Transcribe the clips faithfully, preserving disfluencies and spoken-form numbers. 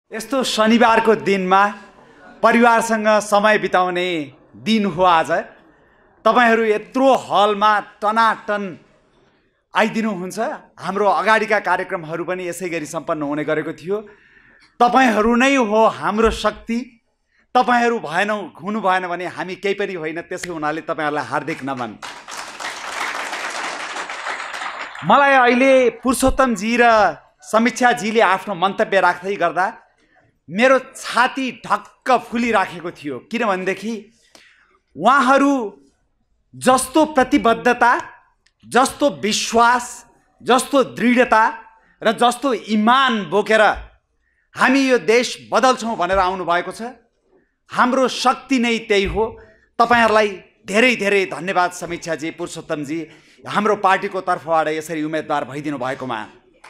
यस्तो शनिबारको दिनमा परिवारसँग समय बिताउने दिन हो आज। तपाईहरू यत्रो हलमा टनाटन आइदिनुहुन्छ। हाम्रो अगाडिका कार्यक्रमहरू पनि यसै गरी सम्पन्न हुने गरेको थियो। तपाईहरू नै हो हाम्रो शक्ति। तपाईहरू भएन हुनु भएन भने हामी केही पनि होइन। त्यसै हुनाले तपाईहरुलाई हार्दिक नमन। मलाई अहिले पुरुषोत्तमजी र समीक्षाजीले आफ्नो मन्तव्य राख्दै गर्दा मेरो छाती ढक्क फुलिराखेको थियो। किनभनेदेखि उहाँहरू जस्तो प्रतिबद्धता, जस्तो विश्वास, जस्तो दृढता र जस्तो इमान बोकेर हामी यो देश बदल्छौँ भनेर आउनु भएको छ। हाम्रो शक्ति नै त्यही हो। तपाईहरुलाई धेरै धेरै धन्यवाद समीक्षाजी, पुरुषोत्तमजी, हाम्रो पार्टीको तर्फबाट यसरी उम्मेदवार भइदिनु भएकोमा।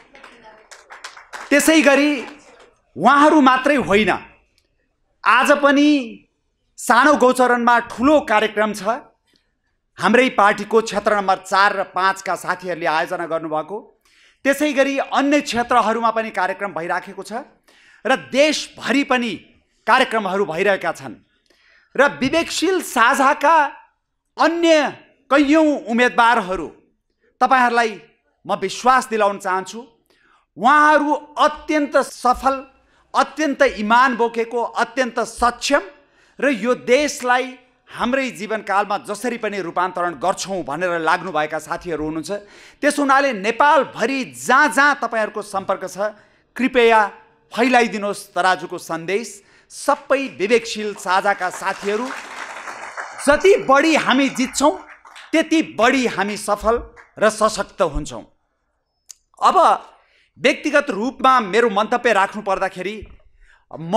त्यसै गरी उहाँहरू मात्रै होइन, आज पनि सानो गौचरणमा ठुलो कार्यक्रम छ। हाम्रै पार्टीको क्षेत्र नम्बर चार र पाँचका साथीहरूले आयोजना गर्नुभएको। त्यसै गरी अन्य क्षेत्रहरूमा पनि कार्यक्रम भइराखेको छ र देशभरि पनि कार्यक्रमहरू भइरहेका छन्। र विवेकशील साझाका अन्य कैयौँ उम्मेदवारहरू, तपाईहरूलाई म विश्वास दिलाउन चाहन्छु, उहाँहरू अत्यन्त सफल, अत्यन्त इमान बोकेको, अत्यन्त सक्षम र यो देशलाई हाम्रै जीवनकालमा जसरी पनि रूपान्तरण गर्छौँ भनेर लाग्नुभएका साथीहरू हुनुहुन्छ। त्यस हुनाले नेपालभरि जहाँ जहाँ तपाईहरूको सम्पर्क छ, कृपया फैलाइदिनुहोस् तराजुको सन्देश। सबै विवेकशील साझाका साथीहरू, जति बढी हामी जित्छौँ त्यति बढी हामी सफल र सशक्त हुन्छौँ। अब व्यक्तिगत रूपमा मेरो मन्तव्य राख्नु पर्दाखेरि, म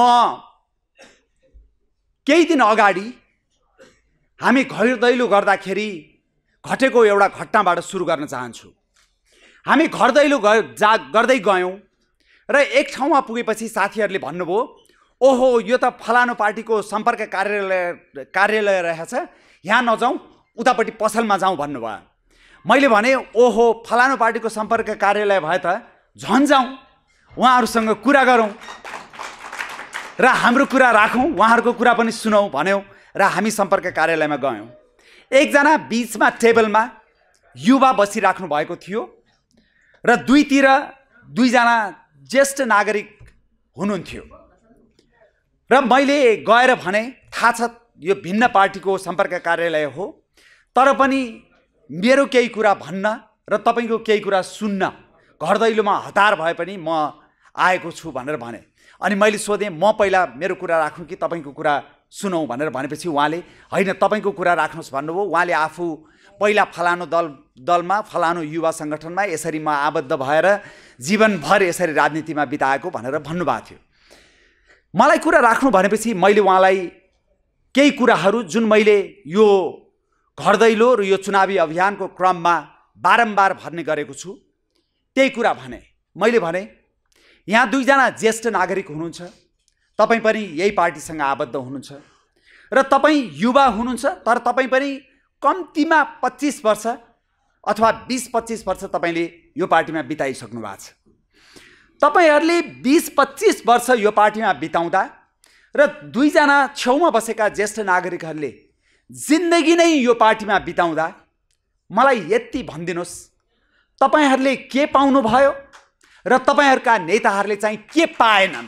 केही दिन अगाडि हामी घर दैलो गर्दाखेरि घटेको एउटा घटनाबाट सुरु गर्न चाहन्छु। हामी घर दैलो जा गर्दै गयौँ र एक ठाउँमा पुगेपछि साथीहरूले भन्नुभयो, ओहो यो त फलानु पार्टीको सम्पर्क कार्यालय कार्यालय रहेछ, यहाँ नजाउँ, उतापट्टि पसलमा जाउँ भन्नुभयो। मैले भने, ओहो फलानु पार्टीको सम्पर्क कार्यालय भए त झन् जाउँ, उहाँहरूसँग कुरा गरौँ र हाम्रो कुरा राखौँ, उहाँहरूको कुरा पनि सुनौँ भन्यौँ र हामी सम्पर्क कार्यालयमा गयौँ। एकजना बिचमा टेबलमा युवा बसिराख्नु भएको थियो र दुईतिर दुईजना ज्येष्ठ नागरिक हुनुहुन्थ्यो। र मैले गएर भने, थाहा छ यो भिन्न पार्टीको सम्पर्क कार्यालय हो, तर पनि मेरो केही कुरा भन्न र तपाईँको केही कुरा सुन्न घर दैलोमा हतार भए पनि म आएको छु भनेर भने। अनि मैले सोधेँ, म पहिला मेरो कुरा राख्नु कि तपाईँको कुरा सुनौँ भनेर भनेपछि उहाँले होइन तपाईँको कुरा राख्नुहोस् भन्नुभयो। उहाँले आफू पहिला फलानु दल दलमा फलानु युवा सङ्गठनमा यसरी म आबद्ध भएर जीवनभर यसरी राजनीतिमा बिताएको भनेर भन्नुभएको थियो। मलाई कुरा राख्नु भनेपछि मैले उहाँलाई केही कुराहरू जुन मैले यो घर दैलो र यो चुनावी अभियानको क्रममा बारम्बार भन्ने गरेको छु त्यही कुरा भने। मैले भने, यहाँ दुईजना ज्येष्ठ नागरिक हुनुहुन्छ, तपाईँ पनि यही पार्टीसँग आबद्ध हुनुहुन्छ र तपाईँ युवा हुनुहुन्छ, तर तपाईँ पनि कम्तीमा पच्चिस वर्ष अथवा बिस पच्चिस वर्ष तपाईँले यो पार्टीमा बिताइसक्नु भएको छ। तपाईहरूले बिस पच्चिस वर्ष यो पार्टीमा बिताउँदा र दुईजना छेउमा बसेका ज्येष्ठ नागरिकहरूले जिन्दगी नै यो पार्टीमा बिताउँदा मलाई यति भनिदिनुहोस्, तपाईहरूले के पाउनुभयो र तपाईहरूका नेताहरूले चाहिँ के पाएनन्?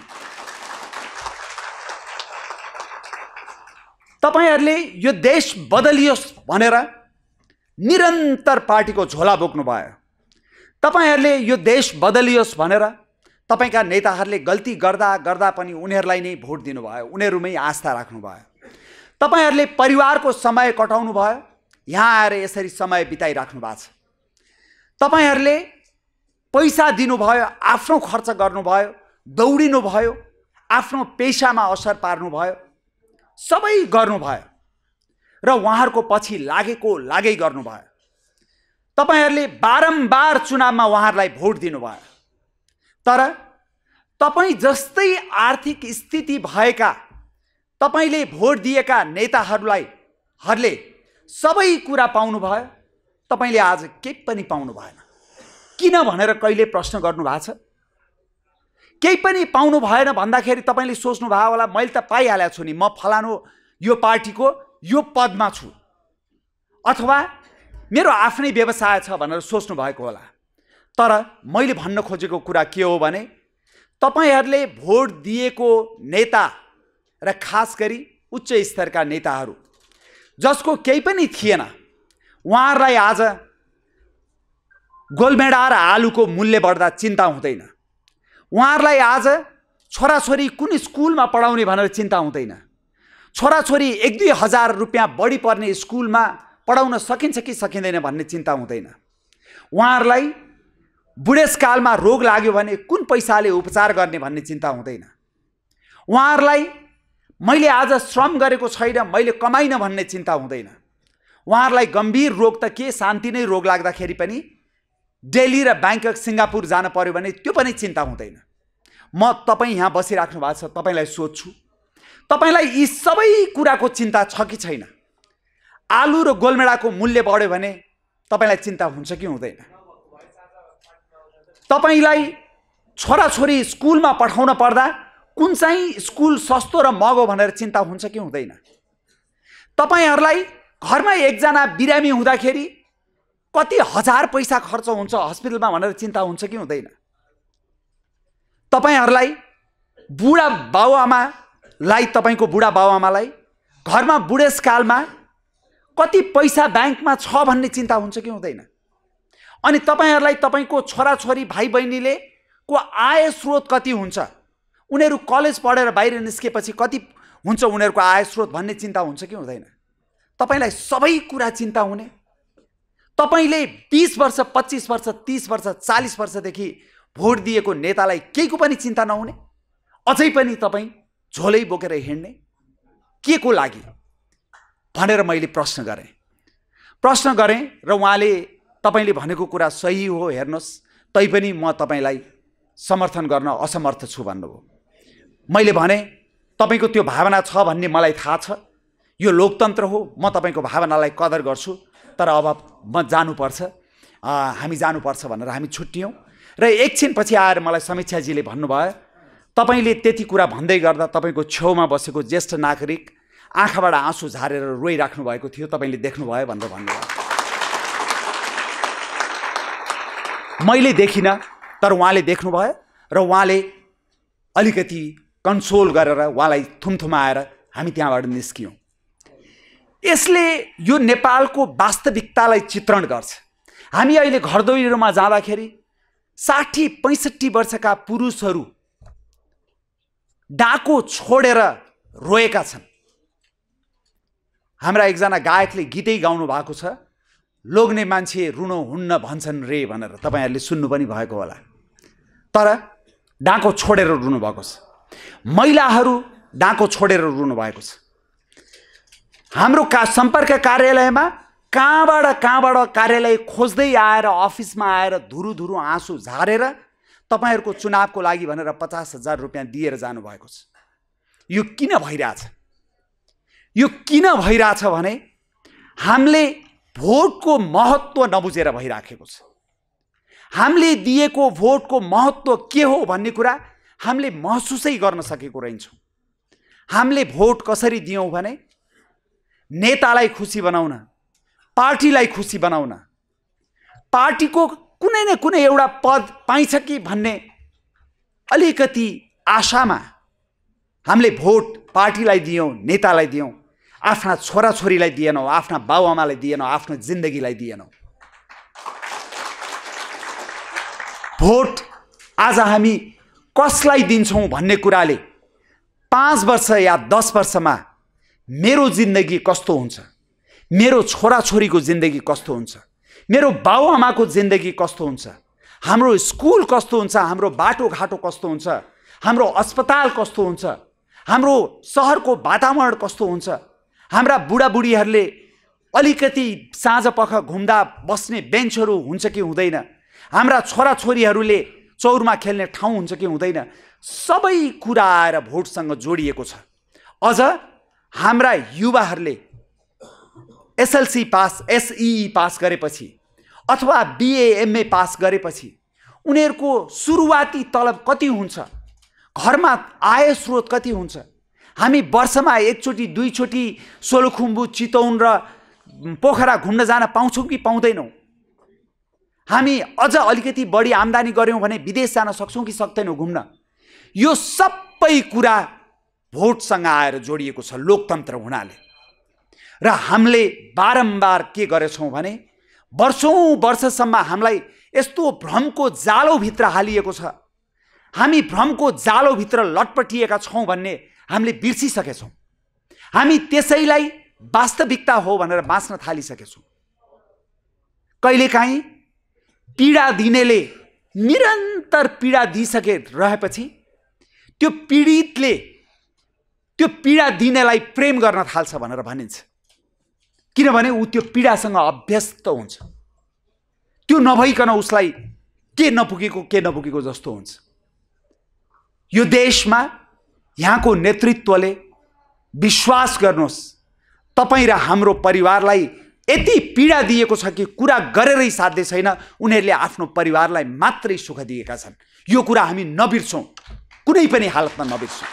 तपाईहरूले यो देश बदलियोस् भनेर निरन्तर पार्टीको झोला बोक्नुभयो। तपाईहरूले यो देश बदलियोस् भनेर तपाईका नेताहरूले गल्ती गर्दा गर्दा पनि उनीहरूलाई नै भोट दिनुभयो, उनीहरूमै आस्था राख्नुभयो। तपाईहरूले परिवारको समय कटाउनु भयो, यहाँ आएर यसरी समय बिताइराख्नु भएको छ। तपाईहरूले पैसा दिनुभयो, आफ्नो खर्च गर्नुभयो, दौडिनु भयो, आफ्नो पेसामा असर पार्नुभयो, सबै गर्नुभयो र उहाँहरूको पछि लागेको लागै गर्नुभयो। तपाईहरूले बारम्बार चुनावमा उहाँहरूलाई भोट दिनुभयो, तर तपाईँ जस्तै आर्थिक स्थिति भएका तपाईँले भोट दिएका नेताहरूलाई हरले सबै कुरा पाउनुभयो, तपाईँले आज केही पनि पाउनु भएन। किन भनेर कहिले प्रश्न गर्नु भएको छ? केही पनि पाउनु भएन भन्दाखेरि तपाईँले सोच्नुभयो होला मैले त पाइहालेको छु नि, म फलानु यो पार्टीको यो पदमा छु, अथवा मेरो आफ्नै व्यवसाय छ भनेर सोच्नु भएको होला। तर मैले भन्न खोजेको कुरा के हो भने तपाईहरूले भोट दिएको नेता र खास गरी उच्च स्तरका नेताहरू जसको केही पनि थिएन, उहाँहरूलाई आज गोलमेडा र आलुको मूल्य बढ्दा चिन्ता हुँदैन, उहाँहरूलाई आज छोराछोरी कुन स्कुलमा पढाउने भनेर चिन्ता हुँदैन, छोराछोरी एक दुई हजार रुपियाँ बढी पर्ने स्कुलमा पढाउन सकिन्छ कि सकिँदैन भन्ने चिन्ता हुँदैन, उहाँहरूलाई बुढेसकालमा रोग लाग्यो भने कुन पैसाले उपचार गर्ने भन्ने चिन्ता हुँदैन, उहाँहरूलाई मैले आज श्रम गरेको छैन मैले कमाइन भन्ने चिन्ता हुँदैन, उहाँहरूलाई गम्भीर रोग त के शान्ति नै रोग लाग्दाखेरि पनि दिल्ली र ब्याङ्कक सिङ्गापुर जान पर्यो भने त्यो पनि चिन्ता हुँदैन। म तपाईँ यहाँ बसिराख्नु भएको छ, तपाईँलाई सोध्छु, तपाईँलाई यी सबै कुराको चिन्ता छ कि छैन? आलु र गोलमेडाको मूल्य बढ्यो भने तपाईँलाई चिन्ता हुन्छ कि हुँदैन? तपाईँलाई छोराछोरी स्कुलमा पठाउन पर्दा कुन चाहिँ स्कुल सस्तो र महँगो भनेर चिन्ता हुन्छ कि हुँदैन? तपाईँहरूलाई घरमा एकजना बिरामी हुँदाखेरि कति हजार पैसा खर्च हुन्छ हस्पिटलमा भनेर चिन्ता हुन्छ कि हुँदैन? तपाईँहरूलाई बुढा बाबुआमालाई तपाईँको बुढा बाबुआमालाई घरमा बुढेसकालमा कति पैसा ब्याङ्कमा छ भन्ने चिन्ता हुन्छ कि हुँदैन? अनि तपाईँहरूलाई तपाईँको छोराछोरी भाइ बहिनीले को आय स्रोत कति हुन्छ, उनीहरू कलेज पढेर बाहिर निस्केपछि कति हुन्छ उनीहरूको आय स्रोत भन्ने चिन्ता हुन्छ कि हुँदैन? तपाईँलाई सबै कुरा चिन्ता हुने, तपाईँले बीस वर्ष पच्चीस वर्ष तीस वर्ष चालीस वर्षदेखि भोट दिएको नेतालाई केहीको पनि चिन्ता नहुने, अझै पनि तपाईँ झोलै बोकेर हिँड्ने के को लागि भनेर मैले प्रश्न गरेँ प्रश्न गरेँ र उहाँले तपाईँले भनेको कुरा सही हो हेर्नुहोस्, तैपनि म तपाईँलाई समर्थन गर्न असमर्थ छु भन्नुभयो। मैले भने तपाईँको त्यो भावना छ भन्ने मलाई थाहा छ, यो लोकतन्त्र हो, म तपाईँको भावनालाई कदर गर्छु, तर अब म जानुपर्छ, हामी जानुपर्छ भनेर हामी छुट्टियौँ। र एकछिनपछि आएर मलाई समीक्षाजीले भन्नुभयो तपाईँले त्यति कुरा भन्दै गर्दा तपाईँको छेउमा बसेको ज्येष्ठ नागरिक आँखाबाट आँसु झारेर रोइराख्नु भएको थियो, तपाईँले देख्नुभयो भनेर भन्नुभयो। मैले देखिनँ तर उहाँले देख्नुभयो र उहाँले अलिकति कन्सोल गरेर उहाँलाई थुमथुमाएर हामी त्यहाँबाट निस्कियौँ। यसले यो नेपालको वास्तविकतालाई चित्रण गर्छ। हामी अहिले घरदैलोमा जाँदाखेरि साठी पैँसठी वर्षका पुरुषहरू डाको छोडेर रोएका छन्। हाम्रा एकजना गायकले गीतै गाउनु भएको छ, लोग्ने मान्छे रुनु हुन्न भन्छन् रे भनेर, तपाईँहरूले सुन्नु पनि भएको होला। तर डाको छोडेर रुनु भएको छ, महिलाहरू डाको छोडेर रुनु भएको छ। हाम्रो का सम्पर्क कार्यालयमा कहाँबाट कहाँबाट कार्यालय खोज्दै आएर अफिसमा आएर धुरु धुरु आँसु झारेर तपाईँहरूको चुनावको लागि भनेर पचास हजार रुपियाँ दिएर जानुभएको छ। यो किन भइरहेछ? यो किन भइरहेछ भने हामीले भोटको महत्त्व नबुझेर भइराखेको छ। हामीले दिएको भोटको महत्त्व के हो भन्ने कुरा हामीले महसुसै गर्न सकेको रहेछौँ। हामीले भोट कसरी दियौँ भने नेतालाई खुसी बनाउन, पार्टीलाई खुसी बनाउन, पार्टीको कुनै न कुनै एउटा पद पाइन्छ कि भन्ने अलिकति आशामा हामीले भोट पार्टीलाई दियौँ, नेतालाई दियौँ, आफ्ना छोराछोरीलाई दिएनौँ, आफ्ना बाबुआमालाई दिएनौँ, आफ्नो जिन्दगीलाई दिएनौँ। भोट आज हामी कसलाई दिन्छौँ भन्ने कुराले पाँच वर्ष या दस वर्षमा मेरो जिन्दगी कस्तो हुन्छ, मेरो छोराछोरीको जिन्दगी कस्तो हुन्छ, मेरो बाबुआमाको जिन्दगी कस्तो हुन्छ, हाम्रो स्कुल कस्तो हुन्छ, हाम्रो बाटोघाटो कस्तो हुन्छ, हाम्रो अस्पताल कस्तो हुन्छ, हाम्रो सहरको वातावरण कस्तो हुन्छ, हाम्रा बुढाबुढीहरूले अलिकति साँझ पख घुम्दा बस्ने बेन्चहरू हुन्छ कि हुँदैन, हाम्रा छोराछोरीहरूले चौरमा खेल्ने ठाउँ हुन्छ कि हुँदैन, सबै कुरा आएर भोटसँग जोडिएको छ। अझ हाम्रा युवाहरूले एसएलसी पास एसई पास गरेपछि अथवा बिए एमए पास गरेपछि उनीहरूको सुरुवाती तलब कति हुन्छ? घरमा आय स्रोत कति हुन्छ? हामी वर्षमा एकचोटि दुईचोटि सोलुखुम्बु, चितौन र पोखरा घुम्न जान पाउँछौँ कि पाउँदैनौँ? हामी अझ अलिकति बढी आम्दानी गर्यौँ भने विदेश जान सक्छौँ कि सक्दैनौँ घुम्न? यो सबै कुरा भोटसँग आएर जोडिएको छ लोकतन्त्र हुनाले। र हामीले बारम्बार के गरेछौँ भने वर्षौँ वर्षसम्म हामीलाई यस्तो भ्रमको जालोभित्र हालिएको छ, हामी भ्रमको जालोभित्र लटपटिएका छौँ भन्ने हामीले बिर्सिसकेछौँ। हामी त्यसैलाई वास्तविकता हो भनेर बाँच्न थालिसकेछौँ। कहिलेकाहीँ पीडा दिनेले निरन्तर पीडा दिइसके रहेपछि त्यो पीडितले त्यो पीडा दिनेलाई प्रेम गर्न थाल्छ भनेर भनिन्छ, किनभने ऊ त्यो पीडासँग अभ्यस्त हुन्छ। त्यो नभइकन उसलाई के नपुगेको के नपुगेको जस्तो हुन्छ। यो देशमा यहाँको नेतृत्वले विश्वास गर्नुहोस्, तपाईँ र हाम्रो परिवारलाई यति पीडा दिएको छ कि कुरा गरेरै साध्य छैन। उनीहरूले आफ्नो परिवारलाई मात्रै सुख दिएका छन्। यो कुरा हामी नबिर्सौँ, कुनै पनि हालतमा नबिर्सौँ।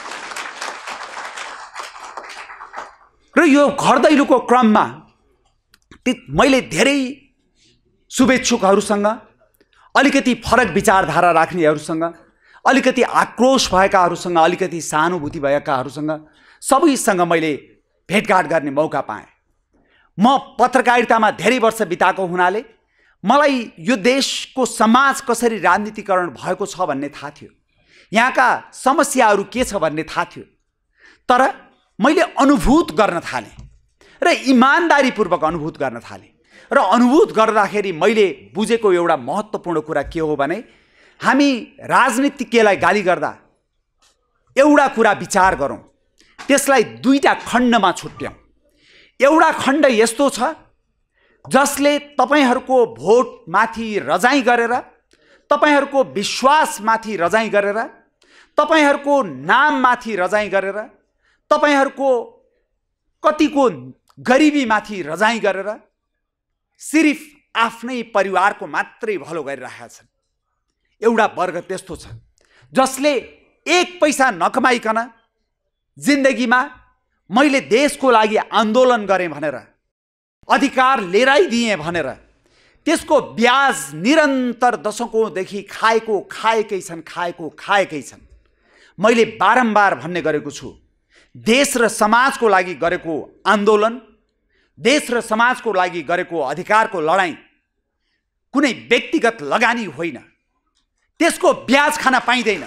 र यो घर दैलोको क्रममा मैले धेरै शुभेच्छुकहरूसँग, अलिकति फरक विचारधारा राख्नेहरूसँग, अलिकति आक्रोश भएकाहरूसँग, अलिकति सहानुभूति भएकाहरूसँग सबैसँग मैले भेटघाट गर्ने मौका पाएँ। म पत्रकारितामा धेरै वर्ष बिताएको हुनाले मलाई यो देशको समाज कसरी राजनीतिकरण भएको छ भन्ने थाहा थियो, यहाँका समस्याहरू के छ भन्ने थाहा थियो। तर मैले अनुभूत गर्न थालेँ र इमानदारीपूर्वक अनुभूत गर्न थालेँ। र अनुभूत गर्दाखेरि मैले बुझेको एउटा महत्त्वपूर्ण कुरा के हो भने हामी राजनीतिज्ञलाई गाली गर्दा एउटा कुरा विचार गरौँ, त्यसलाई दुईटा खण्डमा छुट्याउँ। एउटा खण्ड यस्तो छ जसले तपाईहरूको भोटमाथि रजाइ गरेर, तपाईहरूको विश्वासमाथि रजाइ गरेर, तपाईहरूको नाममाथि रजाइ गरेर, तपाईहरूको कतिको गरिबीमाथि रजाइ गरेर सिर्फ आफ्नै परिवारको मात्रै भलो गरिरहेका छन्। एउटा वर्ग त्यस्तो छ जसले एक पैसा नकमाइकन जिन्दगीमा मैले देशको लागि आन्दोलन गरेँ भनेर, अधिकार लिएरै दिएँ भनेर त्यसको ब्याज निरन्तर दशकौँदेखि खाएको खाएकै छन्, खाएको खाएकै छन्। मैले बारम्बार भन्ने गरेको छु, देश र समाजको लागि गरेको आन्दोलन, देश र समाजको लागि गरेको अधिकारको लडाईँ कुनै व्यक्तिगत लगानी होइन, त्यसको ब्याज खान पाइँदैन।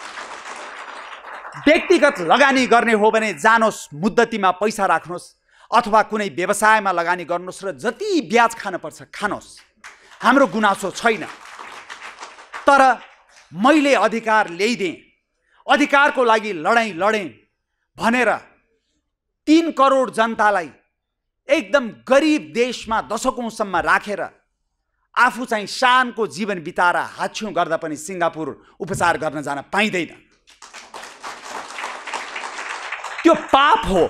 व्यक्तिगत लगानी गर्ने हो भने जानुहोस् मुद्दतीमा पैसा राख्नुहोस् अथवा कुनै व्यवसायमा लगानी गर्नुहोस् र जति ब्याज खान पर्छ खानुहोस्, हाम्रो गुनासो छैन। तर मैले अधिकार ल्याइदिएँ, अधिकारको लागि लडाईँ लडेँ भनेर तीन करोड जनतालाई एकदम गरिब देशमा दशकौँसम्म राखेर आफू चाहिँ शानको जीवन बिताएर हाछ्यौँ गर्दा पनि सिङ्गापुर उपचार गर्न जान पाइँदैन। त्यो पाप हो।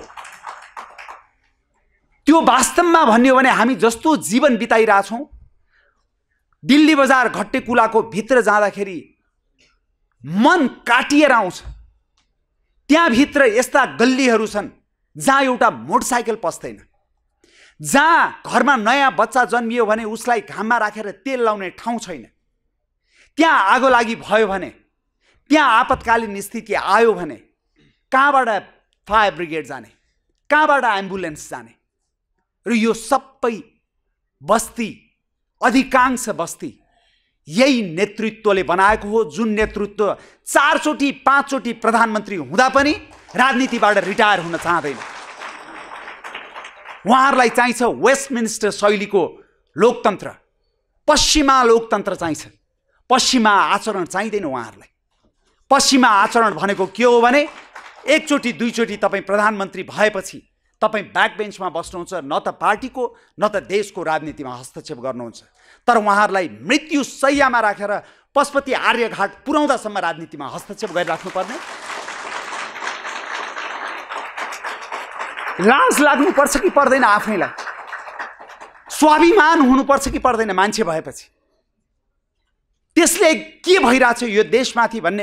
त्यो वास्तवमा भन्ने हो भने हामी जस्तो जीवन बिताइरहेछौँ, दिल्ली बजार घट्टेकुलाको भित्र जाँदाखेरि मन काटिएर आउँछ। त्यहाँभित्र यस्ता गल्लीहरू छन् जहाँ एउटा मोटरसाइकल पस्दैन, जहाँ घरमा नयाँ बच्चा जन्मियो भने उसलाई घाममा राखेर तेल लाउने ठाउँ छैन, त्यहाँ आगो लागि भयो भने, त्यहाँ आपतकालीन स्थिति आयो भने कहाँबाट फायर ब्रिगेड जाने, कहाँबाट एम्बुलेन्स जाने? र यो सबै बस्ती, अधिकांश बस्ती यही नेतृत्वले बनाएको हो, जुन नेतृत्व चारचोटि पाँचचोटि प्रधानमन्त्री हुँदा पनि राजनीतिबाट रिटायर हुन चाहँदैन। उहाँहरूलाई चाहिन्छ वेस्टमिन्स्टर शैलीको लोकतन्त्र, पश्चिमा लोकतन्त्र चाहिन्छ, पश्चिमा आचरण चाहिँदैन उहाँहरूलाई। पश्चिमा आचरण भनेको के हो भने एकचोटि दुईचोटि तपाईँ प्रधानमन्त्री भएपछि तपाईँ ब्याक बेन्चमा बस्नुहुन्छ, न त पार्टीको न त देशको राजनीतिमा हस्तक्षेप गर्नुहुन्छ। तर उहाँहरूलाई मृत्यु शैय्यामा राखेर पशुपति आर्यघाट पुर्याउँदासम्म राजनीतिमा हस्तक्षेप गरिराख्नुपर्ने? लाज लाग्नुपर्छ कि पर्दैन? आफैलाई स्वाभिमान हुनुपर्छ कि पर्दैन मान्छे भएपछि? त्यसले के भइरहेछ यो देशमाथि भन्ने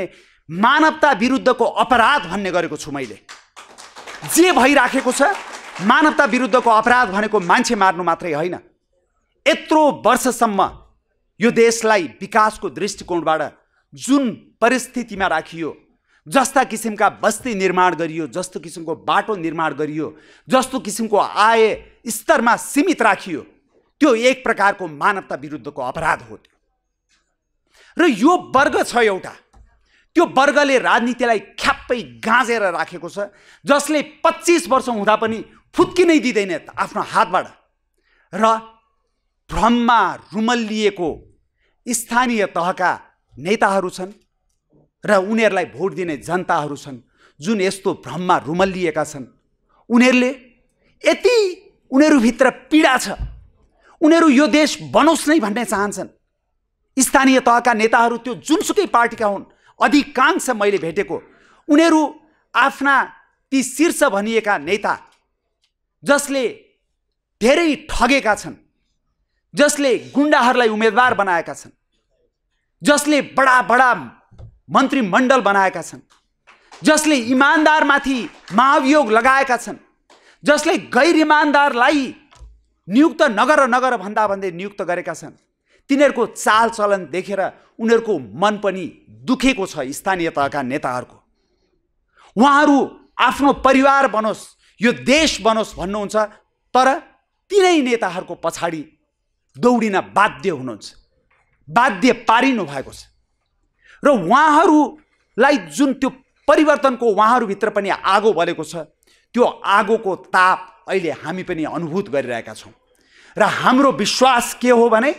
मानवता विरुद्धको अपराध भन्ने गरेको छु मैले। जे भइराखेको छ मानवता विरुद्धको अपराध भनेको मान्छे मार्नु मात्रै होइन। यत्रो वर्षसम्म यो देशलाई विकासको दृष्टिकोणबाट जुन परिस्थितिमा राखियो, जस्ता किसिमका बस्ती निर्माण गरियो, जस्तो किसिमको बाटो निर्माण गरियो, जस्तो किसिमको आय स्तरमा सीमित राखियो, त्यो एक प्रकारको मानवता विरुद्धको अपराध हो। र यो वर्ग छ एउटा, त्यो वर्गले राजनीतिलाई ख्याप्पै गाँजेर राखेको छ, जसले पच्चीस वर्ष हुँदा पनि फुत्किनै दिँदैन आफ्नो हातबाट। र भ्रममा रुमल्लिएको स्थानीय तहका नेताहरू छन् र उनीहरूलाई भोट दिने जनताहरू छन् जुन यस्तो भ्रममा रुमल्लिएका छन्। उनीहरूले यति उनीहरूभित्र पीडा छ, उनीहरू यो देश बनोस् नै भन्ने चाहन्छन्। स्थानीय तहका नेताहरू त्यो जुनसुकै पार्टीका हुन्, अधिकांश मैले भेटेको उनीहरू आफ्ना ती शीर्ष भनिएका नेता जसले धेरै ठगेका छन्, जसले गुण्डाहरूलाई उम्मेदवार बनाएका छन्, जसले बडा बडा मन्त्रीमण्डल बनाएका छन्, जसले इमानदारमाथि महाभियोग लगाएका छन्, जसले गैर इमानदारलाई नियुक्त नगर नगर भन्दा भन्दै नियुक्त गरेका छन्, तिनीहरूको चालचलन देखेर उनीहरूको मन पनि दुखेको छ। स्थानीय तहका नेताहरूको उहाँहरू आफ्नो परिवार बनोस्, यो देश बनोस् भन्नुहुन्छ, तर तिनै नेताहरूको पछाडि दौडिन बाध्य हुनुहुन्छ, बाध्य पारिनु भएको छ। र उहाँहरूलाई जुन त्यो परिवर्तनको उहाँहरूभित्र पनि आगो बलेको छ, त्यो आगोको ताप अहिले हामी पनि अनुभूत गरिरहेका छौँ। र हाम्रो विश्वास के हो भने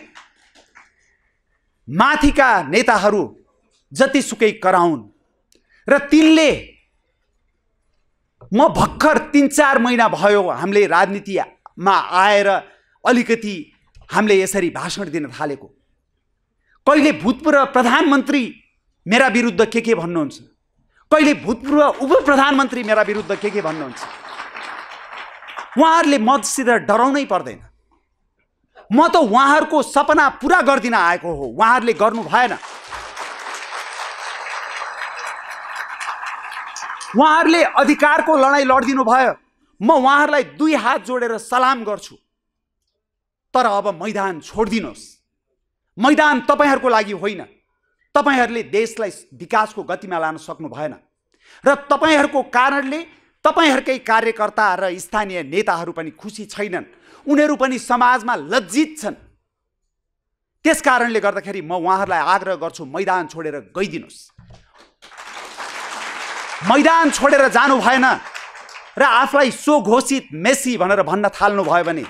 माथिका नेताहरू जतिसुकै कराउन् र तिनले, म भर्खर तीन चार महिना भयो हामीले राजनीतिमा आएर अलिकति हामीले यसरी भाषण दिन थालेको। कहिले भूतपूर्व प्रधानमन्त्री मेरा विरुद्ध के के भन्नुहुन्छ, कहिले भूतपूर्व उप प्रधानमन्त्री मेरा विरुद्ध के के भन्नुहुन्छ। उहाँहरूले मसित डराउनै पर्दैन। म त उहाँहरूको सपना पुरा गरिदिन आएको हो, उहाँहरूले गर्नु भएन। उहाँहरूले अधिकारको लडाईँ लडिदिनु भयो, म उहाँहरूलाई दुई हात जोडेर सलाम गर्छु। तर अब मैदान छोडिदिनुहोस्। मैदान तपाईँहरूको लागि होइन। तपाईँहरूले देशलाई विकासको गतिमा लान सक्नु भएन र तपाईँहरूको कारणले तपाईँहरूकै कार्यकर्ता र स्थानीय नेताहरू पनि खुसी छैनन्, उनीहरू पनि समाजमा लज्जित छन्। त्यसकारणले गर्दाखेरि म उहाँहरूलाई आग्रह गर्छु, मैदान छोडेर गइदिनुहोस्। मैदान छोडेर जानु भएन र आफूलाई सो घोषित मेसी भनेर भन्न थाल्नु भयो भने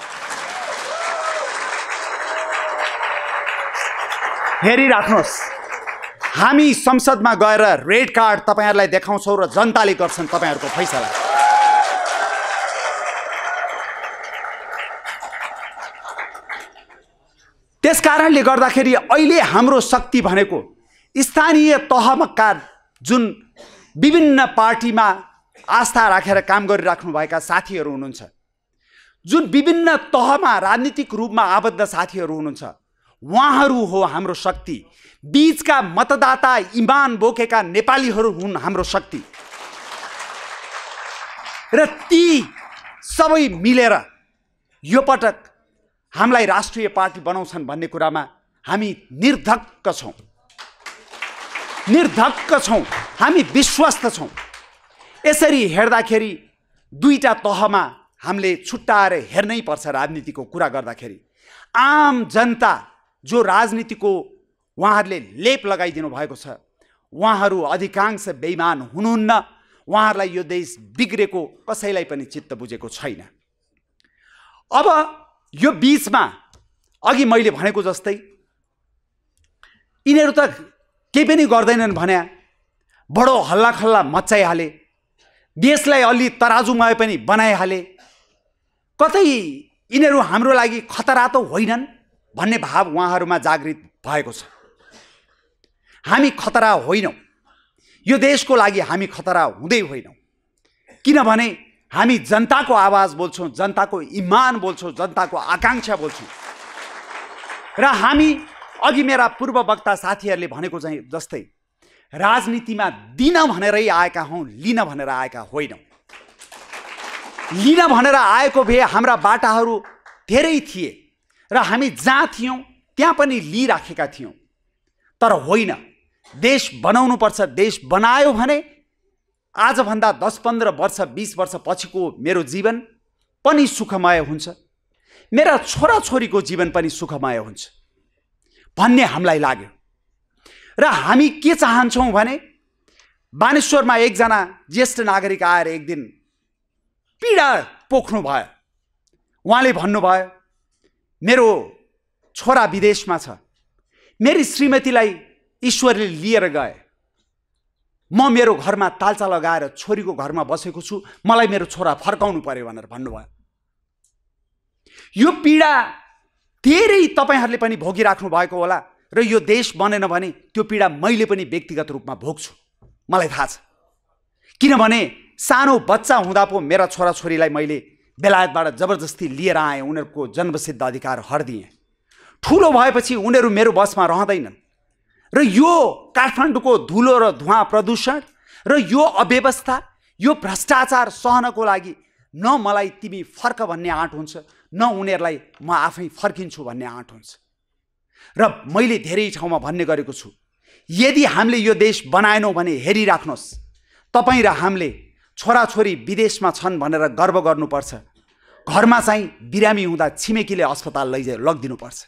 हेरिराख्नुहोस्। हामी संसदमा गएर रेड कार्ड तपाईहरुलाई देखाउँछौं र जनताले गर्छन् तपाईहरुको फैसला। त्यसकारणले गर्दाखेरि अहिले हाम्रो शक्ति भनेको स्थानीय तहका जुन विभिन्न पार्टीमा आस्था राखेर काम गरिराख्नु भएका साथीहरू हुनुहुन्छ, जुन विभिन्न तहमा राजनीतिक रूपमा आबद्ध साथीहरू हुनुहुन्छ, उहाँहरू हो हाम्रो शक्ति। बीचका मतदाता इमान बोकेका नेपालीहरू हुन् हाम्रो शक्ति। र ती सबै मिलेर यो पटक हामीलाई राष्ट्रिय पार्टी बनाउँछन् भन्ने कुरामा हामी निर्धक्क छौं, निर्धक्क छौं, हामी विश्वस्त छौं। यसरी हेर्दाखेरि दुईटा तहमा हामीले छुट्टाएर हेर्नै पर्छ। राजनीतिको कुरा गर्दाखेरि आम जनता जो राजनीतिको उहाँहरूले लेप लगाइदिनु भएको छ, उहाँहरू अधिकांश बेइमान हुनुहुन्न। उहाँहरूलाई यो देश बिग्रेको कसैलाई पनि चित्त बुझेको छैन। अब यो बीचमा अघि मैले भनेको जस्तै यिनीहरू त केही पनि गर्दैनन् भने बडो हल्लाखल्ला मचाइहाले, देशलाई अलि तराजुमा पनि बनाइहाले। कतै यिनीहरू हाम्रो लागि खतरा त होइनन् भन्ने भाव उहाँहरूमा जागृत भएको छ। हामी खतरा होइनौं, यो देशको लागि हामी खतरा हुँदै होइनौं, किनभने हामी जनताको आवाज बोल्छौं, जनताको इमान बोल्छौं, जनताको आकांक्षा बोल्छौं। र हामी अघि मेरा पूर्व वक्ता साथीहरूले भनेको चाहिँ जस्तै राजनीतिमा दिन भनेरै आएका हौँ, लिन भनेर आएका होइनौँ। लिन भनेर आएको भए हाम्रा बाटाहरू धेरै थिए र हामी जहाँ थियौँ त्यहाँ पनि लिइराखेका थियौँ। तर होइन, देश बनाउनु पर्छ। देश बनायो भने आजभन्दा दस पन्ध्र वर्ष बीस वर्ष पछिको मेरो जीवन पनि सुखमय हुन्छ, मेरा छोराछोरीको जीवन पनि सुखमय हुन्छ भन्ने हामीलाई लाग्यो। र हामी के चाहन्छौँ भने बानेश्वरमा एकजना ज्येष्ठ नागरिक आएर एक दिन पीडा पोख्नु भयो। उहाँले भन्नुभयो, मेरो छोरा विदेशमा छ, मेरी श्रीमतीलाई ईश्वरले लिएर गए, म मेरो घरमा तालचा लगाएर छोरीको घरमा बसेको छु, मलाई मेरो छोरा फर्काउनु पर्यो भनेर भन्नुभयो। यो पीडा धेरै तपाईहरूले पनि भोगिराख्नु भएको होला र यो देश बनेन भने त्यो पीडा मैले पनि व्यक्तिगत रूपमा भोग्छु, मलाई थाहा छ। किनभने सानो बच्चा हुँदा पो मेरा छोराछोरीलाई मैले बेलायतबाट जबरजस्ती लिएर आएँ, उनीहरूको जन्मसिद्ध अधिकार हर्दिएँ। ठुलो भएपछि उनीहरू मेरो बसमा रहँदैनन् र यो काठमाडौँको धुलो र धुवाँ प्रदूषण र यो अव्यवस्था, यो भ्रष्टाचार सहनको लागि न मलाई तिमी फर्क भन्ने आँट हुन्छ, न उनीहरूलाई म आफै फर्किन्छु भन्ने आँट हुन्छ। र मैले धेरै ठाउँमा भन्ने गरेको छु, यदि हामीले यो देश बनाएनौँ भने हेरिराख्नुहोस्, तपाईँ र हामीले छोराछोरी विदेशमा छन् भनेर गर्व गर्नुपर्छ, घरमा चाहिँ बिरामी हुँदा छिमेकीले अस्पताल लैजा लगिदिनुपर्छ।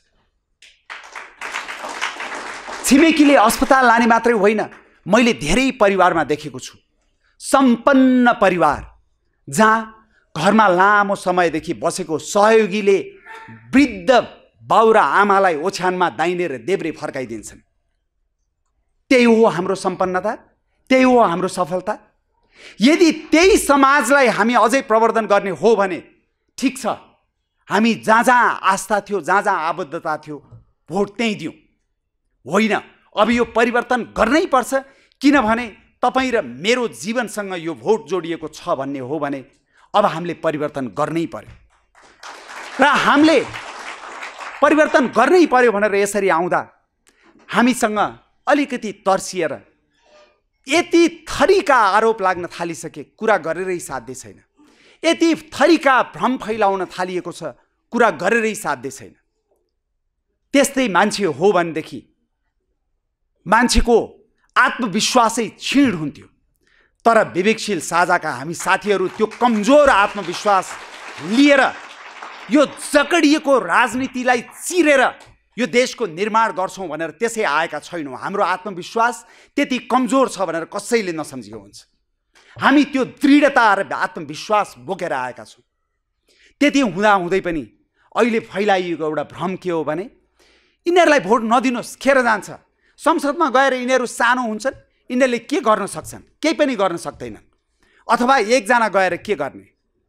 छिमेकीले अस्पताल लाने मात्रै होइन, मैले धेरै परिवारमा देखेको छु, सम्पन्न परिवार जहाँ घरमा लामो समयदेखि बसेको सहयोगीले वृद्ध बाउ र आमालाई ओछ्यानमा दाहिने र देब्रे फर्काइदिन्छन्। त्यही हो हाम्रो सम्पन्नता, त्यही हो हाम्रो सफलता। यदि त्यही समाजलाई हामी अझै प्रवर्धन गर्ने हो भने ठिक छ, हामी जहाँ जहाँ आस्था थियो, जहाँ जहाँ आबद्धता थियो, भोट त्यहीँ दिउँ। होइन, अब यो परिवर्तन गर्नै पर्छ, किनभने तपाईँ र मेरो जीवनसँग यो भोट जोडिएको छ भन्ने हो भने अब हामीले परिवर्तन गर्नै पर्यो। र हामीले परिवर्तन गर्नै पर्यो भनेर यसरी आउँदा हामीसँग अलिकति तर्सिएर यति थरीका आरोप लाग्न थालिसके, कुरा गरेरै साध्य छैन। यति थरीका भ्रम फैलाउन थालिएको छ, कुरा गरेरै साध्य छैन। त्यस्तै मान्छे हो भनेदेखि मान्छेको आत्मविश्वासै क्षीण हुन्थ्यो। तर विवेकशील साझाका हामी साथीहरू त्यो कमजोर आत्मविश्वास लिएर यो जकडिएको राजनीतिलाई चिरेर यो देशको निर्माण गर्छौँ भनेर त्यसै आएका छैनौँ। हाम्रो आत्मविश्वास त्यति कमजोर छ भनेर कसैले नसम्झेको हुन्छ। हामी त्यो दृढता र आत्मविश्वास बोकेर आएका छौँ। त्यति हुँदा हुँदै पनि अहिले फैलाइएको एउटा भ्रम के हो भने यिनीहरूलाई भोट नदिनुहोस्, खेर जान्छ। संसदमा गएर यिनीहरू सानो हुन्छन्, यिनीहरूले के गर्न सक्छन्? केही पनि गर्न सक्दैनन्। अथवा एकजना गएर के गर्ने?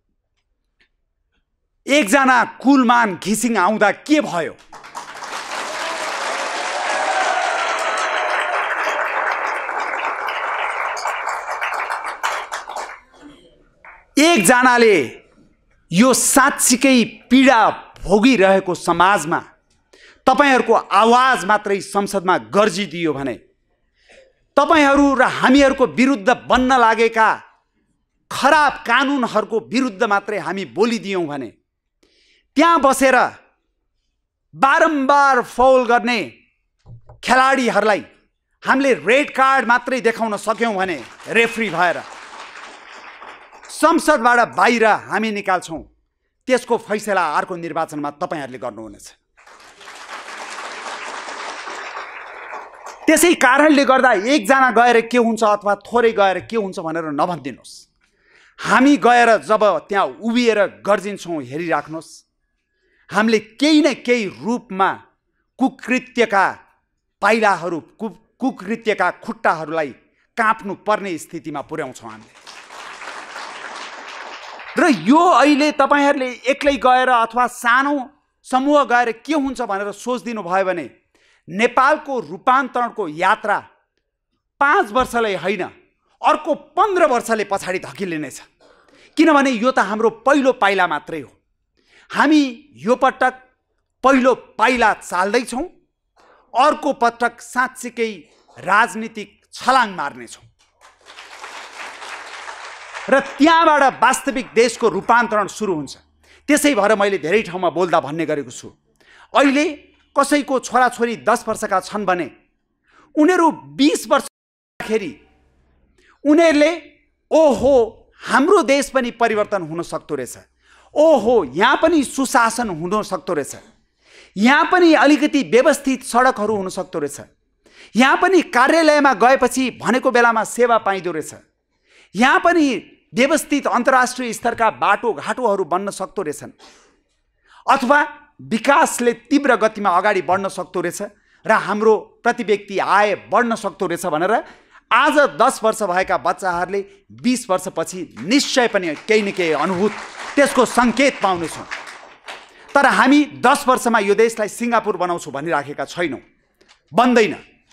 एकजना कुलमान घिसिङ आउँदा के भयो? एकजनाले यो साँच्चीकै पीडा भोगिरहेको समाजमा तपाईहरूको आवाज मात्रै संसदमा गर्जिदियो भने, तपाईहरू र हामीहरूको विरुद्ध बन्न लागेका खराब कानुनहरूको विरुद्ध मात्रै हामी बोलिदियौँ भने, त्यहाँ बसेर बारम्बार फाउल गर्ने खेलाडीहरूलाई हामीले रेड कार्ड मात्रै देखाउन सक्यौँ भने, रेफ्री भएर संसदबाट बाहिर हामी निकाल्छौँ, त्यसको फैसला अर्को निर्वाचनमा तपाईहरूले गर्नुहुनेछ। त्यसै कारणले गर्दा एकजना गएर के हुन्छ अथवा थोरै गएर के हुन्छ भनेर नभनिदिनुहोस्। हामी गएर जब त्यहाँ उभिएर गर्जिन्छौँ, हेरिराख्नुहोस्, हामीले केही न केही रूपमा कुकृत्यका पाइलाहरू, कु कुकृत्यका खुट्टाहरूलाई काप्नु पर्ने स्थितिमा पुर्याउँछौँ हामीले। र यो अहिले तपाईहरूले एक्लै गएर अथवा सानो समूह गएर के हुन्छ भनेर सोचिदिनु भयो भने नेपालको रूपान्तरणको यात्रा पाँच वर्षले होइन, अर्को पन्ध्र वर्षले पछाडि धकिलिनेछ। किनभने यो त हाम्रो पहिलो पाइला मात्रै हो। हामी यो पटक पहिलो पाइला चाल्दैछौँ, अर्को पटक साँच्चीकै राजनीतिक छलाङ मार्नेछौँ र त्यहाँबाट वास्तविक देशको रूपान्तरण सुरु हुन्छ। त्यसै भएर मैले धेरै ठाउँमा बोल्दा भन्ने गरेको छु, अहिले कसैको छोराछोरी दस वर्षका छन् भने उनीहरू बीस वर्षखेरि उनीहरूले ओहो हाम्रो देश पनि परिवर्तन हुन सक्दो रहेछ, ओहो यहाँ पनि सुशासन हुन सक्दो रहेछ, यहाँ पनि अलिकति व्यवस्थित सडकहरू हुन सक्दो रहेछ, यहाँ पनि कार्यालयमा गएपछि भनेको बेलामा सेवा पाइँदो रहेछ, यहाँ पनि व्यवस्थित अन्तर्राष्ट्रिय स्तरका बाटोघाटोहरू बन्न सक्दो रहेछन्, अथवा विकासले तीव्र गतिमा अगाडि बढ्न सक्दो रहेछ र हाम्रो प्रति व्यक्ति आय बढ्न सक्दो रहेछ भनेर आज दस वर्ष भएका बच्चाहरूले बीस वर्षपछि निश्चय पनि केही न केही अनुभूत त्यसको सङ्केत पाउनेछौँ। तर हामी दस वर्षमा यो देशलाई सिङ्गापुर बनाउँछौँ भनिराखेका छैनौँ, बन्दैन,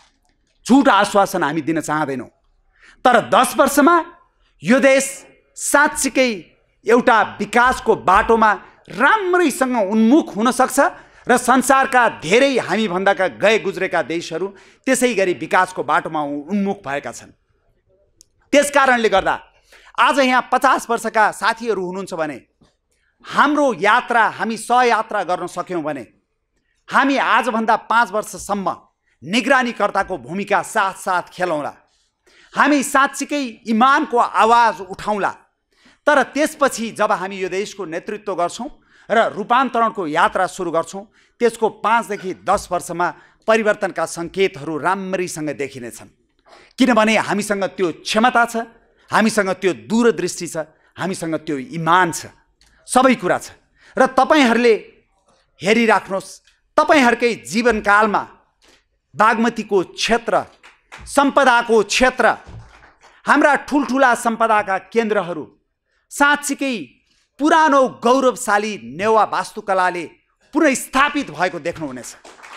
झुट आश्वासन हामी दिन चाहँदैनौँ। तर दस वर्षमा यो देश साँच्चीकै एउटा विकासको बाटोमा राम्रैसँग उन्मुख हुन सक्छ र संसारका धेरै हामी भन्दाका गए गुज्रेका देशहरू त्यसै गरी विकासको बाटोमा उन्मुख भएका छन्। त्यसकारणले गर्दा आज यहाँ पचास वर्षका साथीहरू हुनुहुन्छ भने हाम्रो यात्रा हामी सहयात्रा गर्न सक्यौँ भने हामी आजभन्दा पाँच वर्षसम्म निगरानीकर्ताको भूमिका साथ साथ खेलौँला, हामी साँच्चीकै इमानको आवाज उठाउँला। तर त्यसपछि जब हामी यो देशको नेतृत्व गर्छौँ र रूपान्तरणको यात्रा सुरु गर्छौँ त्यसको पाँचदेखि दस वर्षमा परिवर्तनका सङ्केतहरू राम्रैसँग देखिनेछन्, किनभने हामीसँग त्यो क्षमता छ, हामीसँग त्यो दूरदृष्टि छ, हामीसँग त्यो इमान छ, सबै कुरा छ। र तपाईँहरूले हेरिराख्नुहोस्, तपाईँहरूकै जीवनकालमा बागमतीको क्षेत्र, सम्पदाको क्षेत्र, हाम्रा ठुल्ठुला सम्पदाका केन्द्रहरू साँच्चीकै पुरानो गौरवशाली नेवा वास्तुकलाले पुनर्स्थापित भएको देख्नुहुनेछ।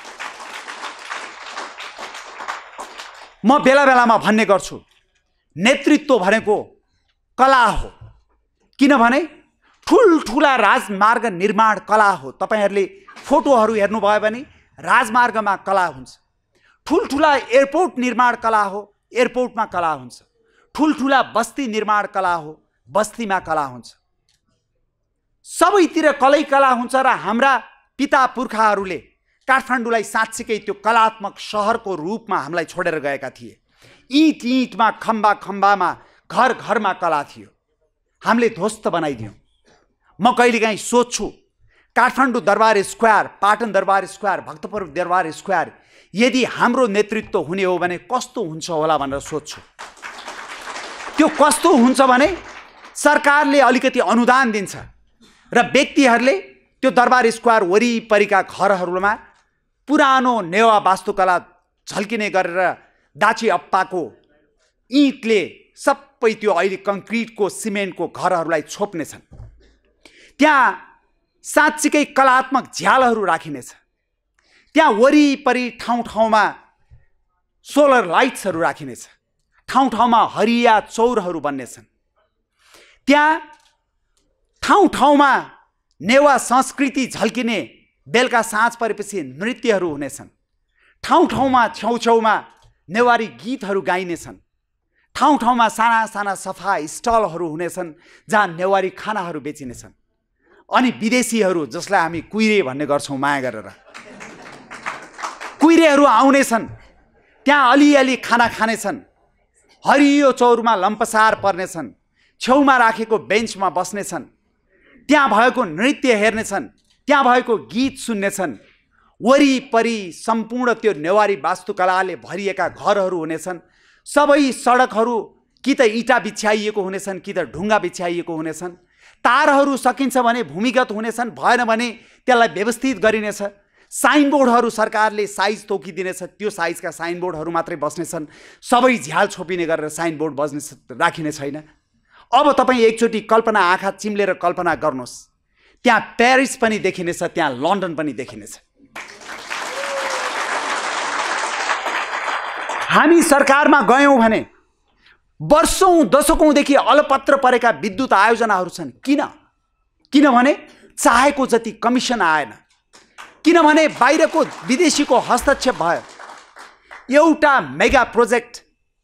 म बेला बेलामा भन्ने गर्छु, नेतृत्व भनेको कला हो, किनभने ठुल्ठुला राजमार्ग निर्माण कला हो। तपाईँहरूले फोटोहरू हेर्नुभयो भने राजमार्गमा कला हुन्छ, ठुल्ठुला एयरपोर्ट निर्माण कला हो, एयरपोर्टमा कला हुन्छ, ठुल्ठुला बस्ती निर्माण कला हो, बस्तीमा कला हुन्छ, सबैतिर कलै कला हुन्छ। र हाम्रा पिता पुर्खाहरूले काठमाडौँलाई साँच्चीकै त्यो कलात्मक सहरको रूपमा हामीलाई छोडेर गएका थिए। इँट इँटमा, खम्बा खम्बामा, घर घरमा कला थियो, हामीले ध्वस्त बनाइदियौँ। म कहिलेकाहीँ सोच्छु, काठमाडौँ दरबार स्क्वायर, पाटन दरबार स्क्वायर, भक्तपुर दरबार स्क्वायर यदि हाम्रो नेतृत्व हुने हो भने कस्तो हुन्छ होला भनेर सोच्छु। त्यो कस्तो हुन्छ भने सरकारले अलिकति अनुदान दिन्छ र व्यक्तिहरूले त्यो दरबार स्क्वायर वरिपरिका घरहरूमा पुरानो नेवा वास्तुकला झल्किने गरेर दाची अप्पाको इँटले सबै त्यो अहिले कङ्क्रिटको सिमेन्टको घरहरूलाई छोप्नेछन्। त्यहाँ साँच्चीकै कलात्मक झ्यालहरू राखिनेछ, त्यहाँ वरिपरि ठाउँ ठाउँमा सोलर लाइट्सहरू राखिनेछ, ठाउँ ठाउँमा हरिया चौरहरू बन्नेछन्, त्यहाँ ठाउँ ठाउँमा नेवा संस्कृति झल्किने बेलुका साँझ परेपछि नृत्यहरू हुनेछन्, ठाउँ ठाउँमा छेउछेउमा नेवारी गीतहरू गाइनेछन्, ठाउँ ठाउँमा साना साना सफा स्टलहरू हुनेछन् जहाँ नेवारी खानाहरू बेचिनेछन्। अनि विदेशीहरू जसलाई हामी कुइरे भन्ने गर्छौँ माया गरेर, कुइरेहरू आउनेछन्, त्यहाँ अलिअलि खाना खानेछन्, हरियो चौरमा लम्पसार पर्नेछन्, छेउमा राखेको बेन्चमा बस्नेछन्, त्यहाँ भएको नृत्य हेर्नेछन्, त्यहाँ भएको गीत सुन्नेछन्, वरिपरि सम्पूर्ण त्यो नेवारी वास्तुकलाले भरिएका घरहरू हुनेछन्, सबै सडकहरू कि त इँटा बिछ्याइएको हुनेछन् कि त ढुङ्गा बिछ्याइएको हुनेछन्, तारहरू सकिन्छ भने भूमिगत हुनेछन्, भएन भने त्यसलाई व्यवस्थित गरिनेछ, साइनबोर्डहरू सरकारले साइज तोकिदिनेछ, त्यो साइजका साइनबोर्डहरू मात्रै बस्नेछन्, सबै झ्याल छोपिने गरेर साइनबोर्ड बस्ने राखिने छैन। अब तपाईँ एकचोटि कल्पना आँखा चिम्लेर कल्पना गर्नुहोस्, त्यहाँ पेरिस पनि देखिनेछ, त्यहाँ लन्डन पनि देखिनेछ। हामी सरकारमा गयौँ भने वर्षौँ दशकौँदेखि अलपत्र परेका विद्युत आयोजनाहरू छन्। किन? किनभने चाहेको जति कमिसन आएन, किनभने बाहिरको विदेशीको हस्तक्षेप भयो। एउटा mega project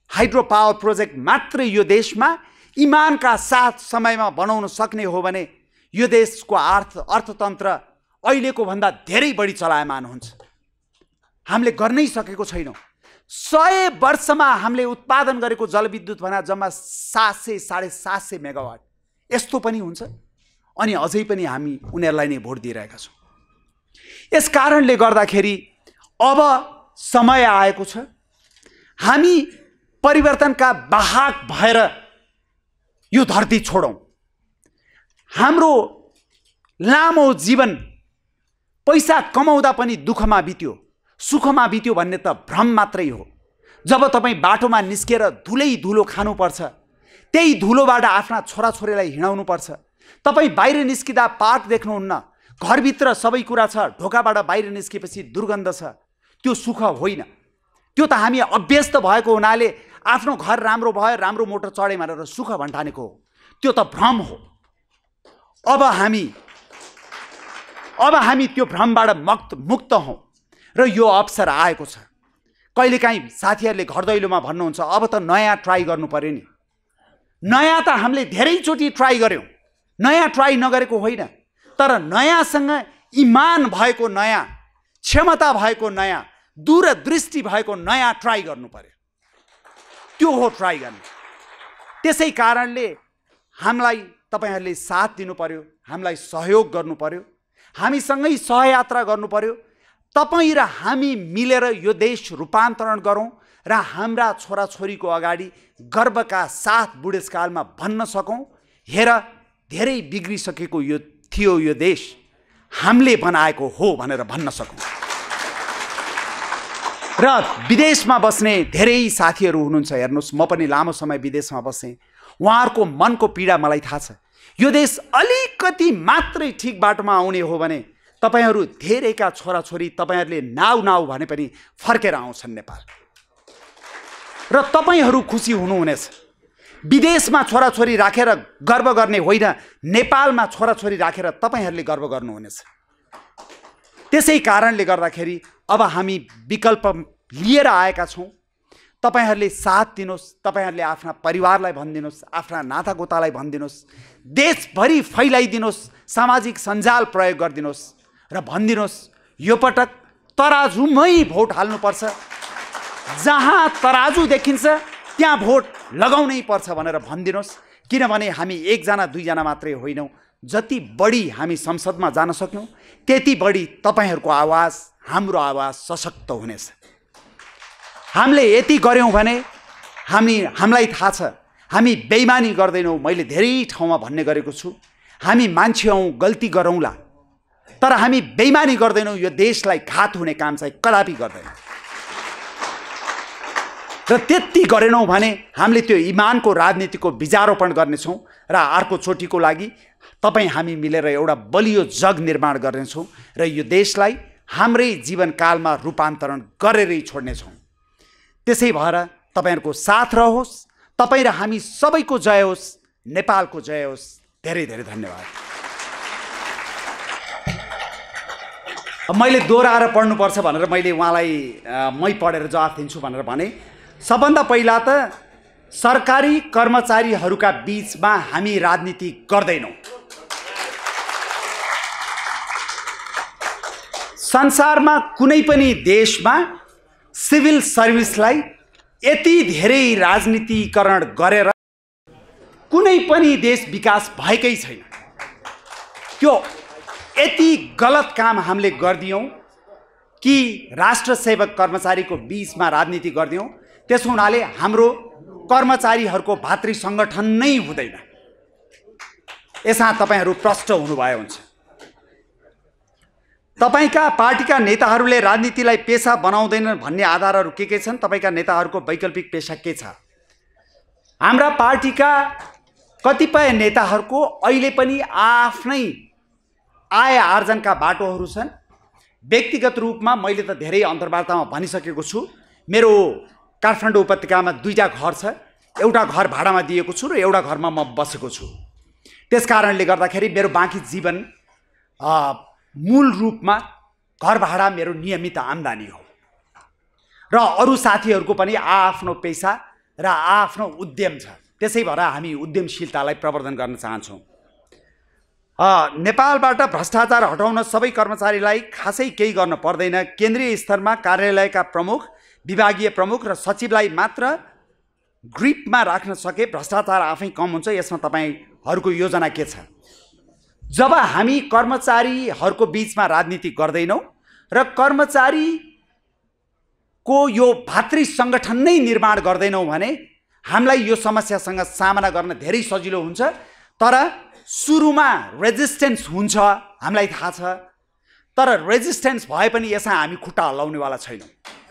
hydro power project मात्रै यो देशमा इमानका साथ समयमा बनाउन सक्ने हो भने यो देशको अर्थ अर्थतन्त्र अहिलेको भन्दा धेरै बढी चलायमान हुन्छ। हामीले गर्नै सकेको छैनौँ। सय वर्षमा हामीले उत्पादन गरेको जलविद्युत भने जम्मा सात सय साढे सात सय मेगावाट यस्तो पनि हुन्छ, अनि अझै पनि हामी उनीहरूलाई नै भोट दिइरहेका छौँ। यस कारणले गर्दाखेरि अब समय आएको छ हामी परिवर्तनका वाहक भएर यो धरती छोडौँ। हाम्रो लामो जीवन पैसा कमाउँदा पनि दुःखमा बित्यो, सुखमा बित्यो भन्ने त भ्रम मात्रै हो। जब तपाईँ बाटोमा निस्केर धुलै धुलो खानुपर्छ, त्यही धुलोबाट आफ्ना छोराछोरीलाई हिँडाउनुपर्छ। तपाईँ बाहिर निस्किँदा पार्क देख्नुहुन्न, घरभित्र सबै कुरा छ, ढोकाबाट बाहिर निस्केपछि दुर्गन्ध छ, त्यो सुख होइन। त्यो त हामी अभ्यस्त भएको हुनाले आफ्नो घर राम्रो भयो, राम्रो मोटर चढे भनेर सुख भन्ठानेको हो, त्यो त भ्रम हो। अब हामी अब हामी त्यो भ्रमबाट मुक्त मुक्त हौँ र यो अवसर आएको छ। कहिलेकाहीँ साथीहरूले घर दैलोमा भन्नुहुन्छ अब त नयाँ ट्राई गर्नु पर्यो नि। नयाँ त हामीले धेरैचोटि ट्राई गऱ्यौँ, नयाँ ट्राई नगरेको होइन, तर नयाँसँग इमान भएको नयाँ, क्षमता भएको नयाँ, दूरदृष्टि भएको नयाँ ट्राई गर्नु पर्यो। त्यो हो ट्राई गर्ने। त्यसै कारणले हामीलाई तपाईहरूले साथ दिनु पर्यो, हामीलाई सहयोग गर्नु पर्यो, हामीसँगै सहयात्रा गर्नु पर्यो। तपाईँ र हामी मिलेर यो देश रूपान्तरण गरौँ र हाम्रा छोराछोरीको अगाडि गर्वका साथ बुढेसकालमा भन्न सकौँ, हेर धेरै बिग्रिसकेको यो थियो यो देश, हामीले बनाएको हो भनेर भन्न सकौँ। र विदेशमा बस्ने धेरै साथीहरू हुनुहुन्छ, हेर्नुहोस् म पनि लामो समय विदेशमा बसेँ, उहाँहरूको मनको पीडा मलाई थाहा छ। यो देश अलिकति मात्रै ठिक बाटोमा आउने हो भने तपाईहरू धेरैका छोराछोरी तपाईहरूले नाउ नाउ भने पनि फर्केर आउँछन् नेपाल, र तपाईहरू खुसी हुनुहुनेछ। विदेशमा छोराछोरी राखेर गर्व गर्ने होइन, नेपालमा छोराछोरी राखेर तपाईहरूले गर्व गर्नुहुनेछ। त्यसै कारणले गर्दाखेरि अब हामी विकल्प लिएर आएका छौँ। तपाईहरूले साथ दिनुहोस्, तपाईँहरूले आफ्ना परिवारलाई भनिदिनुहोस्, आफ्ना नातागोतालाई भनिदिनुहोस्, देशभरि फैलाइदिनुहोस्, सामाजिक सञ्जाल प्रयोग गरिदिनुहोस् र भनिदिनुहोस् यो पटक तराजुमै भोट हाल्नुपर्छ, जहाँ तराजु देखिन्छ त्यहाँ भोट लगाउनै पर्छ भनेर भनिदिनुहोस्। किनभने हामी एकजना दुईजना मात्रै होइनौँ, जति बढी हामी संसदमा जान सक्यौँ त्यति बढी तपाईँहरूको आवाज, हाम्रो आवाज सशक्त हुनेछ। हामीले यति गऱ्यौँ भने हामी हामीलाई थाहा छ हामी बेइमानी गर्दैनौँ। मैले धेरै ठाउँमा भन्ने गरेको छु, हामी मान्छे हौँ, गल्ती गरौँला, तर हामी बेइमानी गर्दैनौँ। यो देशलाई घात हुने काम चाहिँ कदापि गर्दैनौँ, र त्यति गरेनौँ भने हामीले त्यो इमानको राजनीतिको बीजारोपण गर्नेछौँ र अर्को चोटिको लागि तपाईँ हामी मिलेर एउटा बलियो जग निर्माण गर्नेछौँ र यो देशलाई हाम्रै जीवनकालमा रूपान्तरण गरेरै छोड्नेछौँ। त्यसै भएर तपाईँहरूको साथ रहोस्, तपाईँ र हामी सबैको जय होस्, नेपालको जय होस्। धेरै धेरै धन्यवाद। मैले दोहोऱ्याएर पढ्नुपर्छ भनेर मैले उहाँलाई मै पढेर जवाफ दिन्छु भनेर भने, सबभन्दा पहिला त सरकारी कर्मचारीहरूका बीचमा हामी राजनीति गर्दैनौँ। संसारमा कुनै पनि देशमा सिभिल सर्भिसलाई यति धेरै राजनीतिकरण गरेर कुनै पनि देश विकास भएकै छैन। त्यो यति गलत काम हामीले गरिदियौँ कि राष्ट्र सेवक कर्मचारीको बीचमा राजनीति गरिदियौँ। त्यसो हुनाले हाम्रो कर्मचारीहरूको भातृ सङ्गठन नै हुँदैन। यसमा तपाईँहरू प्रष्ट हुनुभयो हुन्छ। तपाईका पार्टीका नेताहरूले राजनीतिलाई पेशा बनाउँदैनन् भन्ने आधारहरू के के छन्? तपाईँका नेताहरूको वैकल्पिक पेशा के छ? हाम्रा पार्टीका कतिपय नेताहरूको अहिले पनि आफ्नै आय आर्जनका बाटोहरू छन्। व्यक्तिगत रूपमा मैले त धेरै अन्तर्वार्तामा भनिसकेको छु, मेरो काठमाडौँ उपत्यकामा दुईटा घर छ, एउटा घर भाडामा दिएको छु र एउटा घरमा म बसेको छु। त्यसकारणले गर्दाखेरि मेरो बाँकी जीवन मूल रूपमा घर भाडा मेरो नियमित आम्दानी हो र अरू साथीहरूको पनि आफ्नो पेशा र आफ्नो उद्यम छ। त्यसै भएर हामी उद्यमशीलतालाई प्रवर्धन गर्न चाहन्छौँ। नेपालबाट भ्रष्टाचार हटाउन सबै कर्मचारीलाई खासै केही गर्न पर्दैन। केन्द्रीय स्तरमा कार्यालयका प्रमुख, विभागीय प्रमुख र सचिवलाई मात्र ग्रिपमा राख्न सके भ्रष्टाचार आफै कम हुन्छ। यसमा तपाईँहरूको योजना के छ? जब हामी कर्मचारीहरूको बिचमा राजनीति गर्दैनौँ र कर्मचारीको यो भातृ सङ्गठन नै निर्माण गर्दैनौँ भने हामीलाई यो समस्यासँग सामना गर्न धेरै सजिलो हुन्छ। तर सुरुमा रेजिस्टेन्स हुन्छ, हामीलाई थाहा छ। तर रेजिस्टेन्स भए पनि यसमा हामी खुट्टा हल्लाउनेवाला छैनौँ।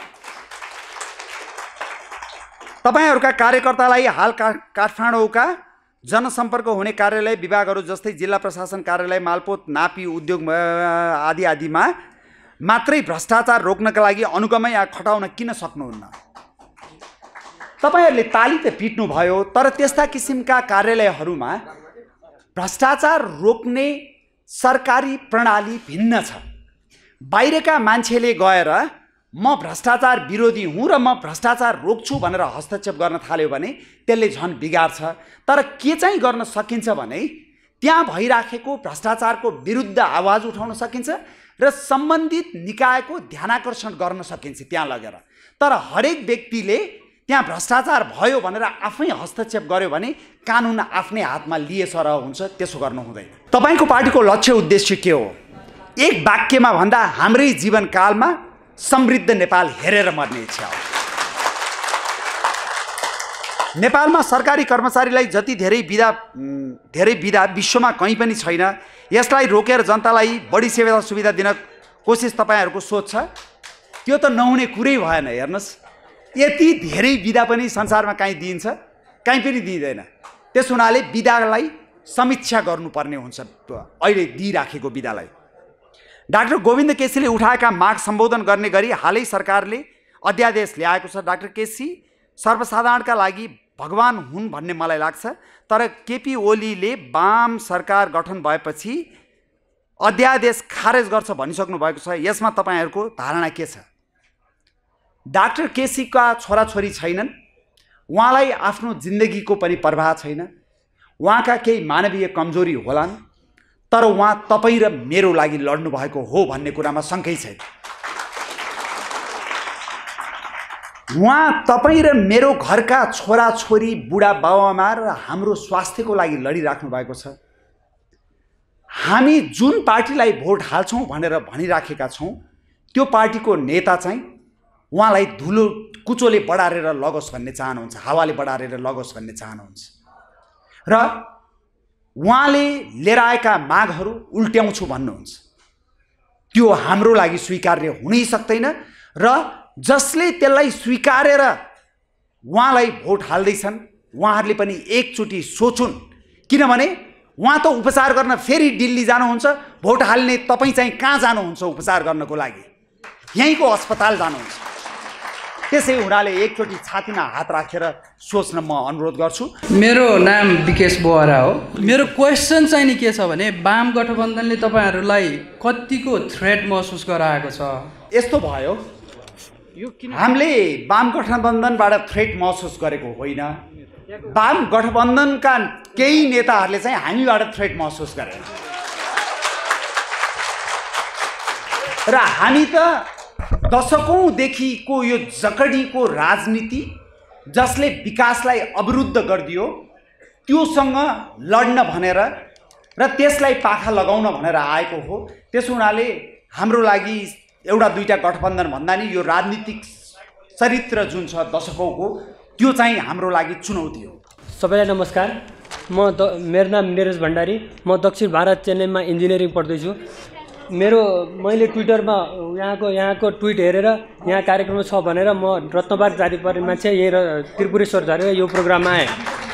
तपाईँहरूका कार्यकर्तालाई हाल का काठमाडौँका जनसम्पर्क हुने कार्यालय विभागहरू जस्तै जिल्ला प्रशासन कार्यालय, मालपोत, नापी, उद्योग आदि आदिमा मात्रै भ्रष्टाचार रोक्नका लागि अनुगमन या खटाउन किन सक्नुहुन्न? तपाईँहरूले ताली त पिट्नुभयो, तर त्यस्ता किसिमका कार्यालयहरूमा भ्रष्टाचार रोक्ने सरकारी प्रणाली भिन्न छ। बाहिरका मान्छेले गएर म भ्रष्टाचार विरोधी हुँ र म भ्रष्टाचार रोक्छु भनेर हस्तक्षेप गर्न थाल्यो भने त्यसले झन् बिगार्छ। तर के चाहिँ गर्न सकिन्छ भने त्यहाँ भइराखेको भ्रष्टाचारको विरुद्ध आवाज उठाउन सकिन्छ र सम्बन्धित निकायको ध्यानाकर्षण गर्न सकिन्छ त्यहाँ लगेर। तर हरेक व्यक्तिले त्यहाँ भ्रष्टाचार भयो भनेर आफै हस्तक्षेप गर्यो भने कानुन आफ्नै हातमा लिए सरह हुन्छ। त्यसो गर्नु हुँदैन। तपाईँको पार्टीको लक्ष्य उद्देश्य के हो? एक वाक्यमा भन्दा हाम्रै जीवनकालमा समृद्ध नेपाल हेरेर मर्ने इच्छा हो। नेपालमा सरकारी कर्मचारीलाई जति धेरै बिदा धेरै बिदा विश्वमा कहीँ पनि छैन। यसलाई रोकेर जनतालाई बढी सेवा सुविधा दिन कोसिस तपाईँहरूको सोच छ। त्यो त नहुने कुरै भएन। हेर्नुहोस्, यति धेरै बिदा पनि संसारमा कहीँ दिइन्छ, कहीँ पनि दिइँदैन। त्यस हुनाले बिदालाई समीक्षा गर्नुपर्ने हुन्छ, अहिले दिइराखेको बिदालाई। डाक्टर गोविन्द केसीले उठाएका माग सम्बोधन गर्ने गरी हालै सरकारले अध्यादेश ल्याएको छ। डाक्टर केसी सर्वसाधारणका लागि भगवान हुन् भन्ने मलाई लाग्छ। तर केपी ओलीले वाम सरकार गठन भएपछि अध्यादेश खारेज गर्छ भनिसक्नु भएको छ। यसमा तपाईँहरूको धारणा के छ? डाक्टर केसीका छोराछोरी छैनन्, उहाँलाई आफ्नो जिन्दगीको पनि प्रवाह छैन, उहाँका केही मानवीय कमजोरी होलान्, तर उहाँ तपाईँ र मेरो लागि लड्नु भएको हो भन्ने कुरामा शङ्कै छैन। उहाँ तपाईँ र मेरो घरका छोराछोरी, बुढा बाबुआमा र हाम्रो स्वास्थ्यको लागि लडिराख्नु भएको छ। हामी जुन पार्टीलाई भोट हाल्छौँ भनेर भनिराखेका छौँ त्यो पार्टीको नेता चाहिँ उहाँलाई धुलो कुचोले बढारेर लगोस् भन्ने चाहनुहुन्छ, हावाले बढारेर लगोस् भन्ने चाहनुहुन्छ र उहाँले लिएर आएका मागहरू उल्ट्याउँछु भन्नुहुन्छ। त्यो हाम्रो लागि स्वीकार्य हुनै सक्दैन र जसले त्यसलाई स्वीकारेर उहाँलाई भोट हाल्दैछन् उहाँहरूले पनि एकचोटि सोचुन्। किनभने उहाँ त उपचार गर्न फेरि दिल्ली जानुहुन्छ, भोट हाल्ने तपाईँ चाहिँ कहाँ जानुहुन्छ उपचार गर्नको लागि? यहीँको अस्पताल जानुहुन्छ। त्यसै हुनाले एकचोटि छातीमा हात राखेर सोच्न म अनुरोध गर्छु। मेरो नाम विकेश बोहरा हो। मेरो क्वेसन चाहिँ नि के छ भने वाम गठबन्धनले तपाईँहरूलाई कतिको थ्रेट महसुस गराएको छ? यस्तो भयो, हामीले वाम गठबन्धनबाट थ्रेट महसुस गरेको होइन। वाम गठबन्धनका केही नेताहरूले चाहिँ हामीबाट थ्रेट महसुस गरे र हामी त दशकौँदेखिको यो जकडीको राजनीति जसले विकासलाई अवरुद्ध गरिदियो त्योसँग लड्न भनेर र त्यसलाई पाखा लगाउन भनेर आएको हो। त्यस हुनाले हाम्रो लागि एउटा दुईटा गठबन्धन भन्दा नि यो राजनीतिक चरित्र जुन छ दशकौँको त्यो चाहिँ हाम्रो लागि चुनौती हो। सबैलाई नमस्कार। म द मेरो नाम निरज भण्डारी। म दक्षिण भारत चेन्नईमा इन्जिनियरिङ पढ्दैछु। मेरो मैले ट्विटरमा यहाँको यहाँको ट्विट हेरेर यहाँ कार्यक्रम छ भनेर म रत्नबार जारी पर्ने मान्छे यही र त्रिपुरेश्वर झरेर यो प्रोग्राममा आएँ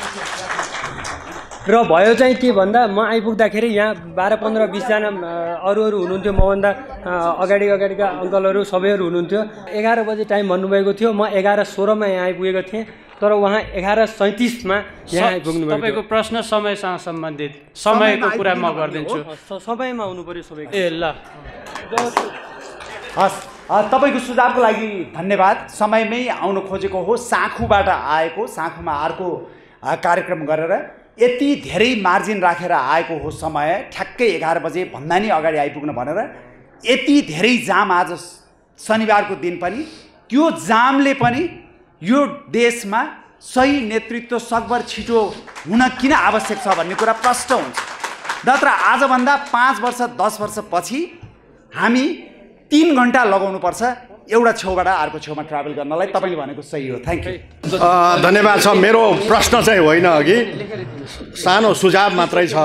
र भयो चाहिँ के भन्दा म आइपुग्दाखेरि यहाँ बाह्र पन्ध्र बिसजना अरू अरू हुनुहुन्थ्यो, मभन्दा अगाडि अगाडिका अङ्कलहरू सबैहरू हुनुहुन्थ्यो। एघार बजे टाइम भन्नुभएको थियो, म एघार सोह्रमा यहाँ आइपुगेको थिएँ, तर उहाँ एघार सैँतिसमा यहाँ आइपुग्नु भयो। तपाईँको प्रश्न समयसँग सम्बन्धित, समयको कुरा म गरिदिन्छु। समयमा हुनु पऱ्यो सबैको। ए ल हस्, तपाईँको सुझावको लागि धन्यवाद। समयमै आउनु खोजेको हो, साँखुबाट आएको, साँखुमा अर्को कार्यक्रम गरेर यति धेरै मार्जिन राखेर आएको हो समय, ठ्याक्कै एघार बजे भन्दा नि अगाडि आइपुग्नु भनेर। यति धेरै जाम आज शनिबारको दिन पनि, त्यो जामले पनि यो देशमा सही नेतृत्व सकभर छिटो हुन किन आवश्यक छ भन्ने कुरा प्रष्ट हुन्छ। नत्र आजभन्दा पाँच वर्ष दस वर्ष पछि हामी तीन घन्टा लगाउनुपर्छ एउटा छेउबाट अर्को छेउमा ट्राभल गर्नलाई। तपाईँले भनेको सही हो। Thank you. धन्यवाद छ। मेरो प्रश्न चाहिँ होइन, अघि सानो सुझाव मात्रै छ।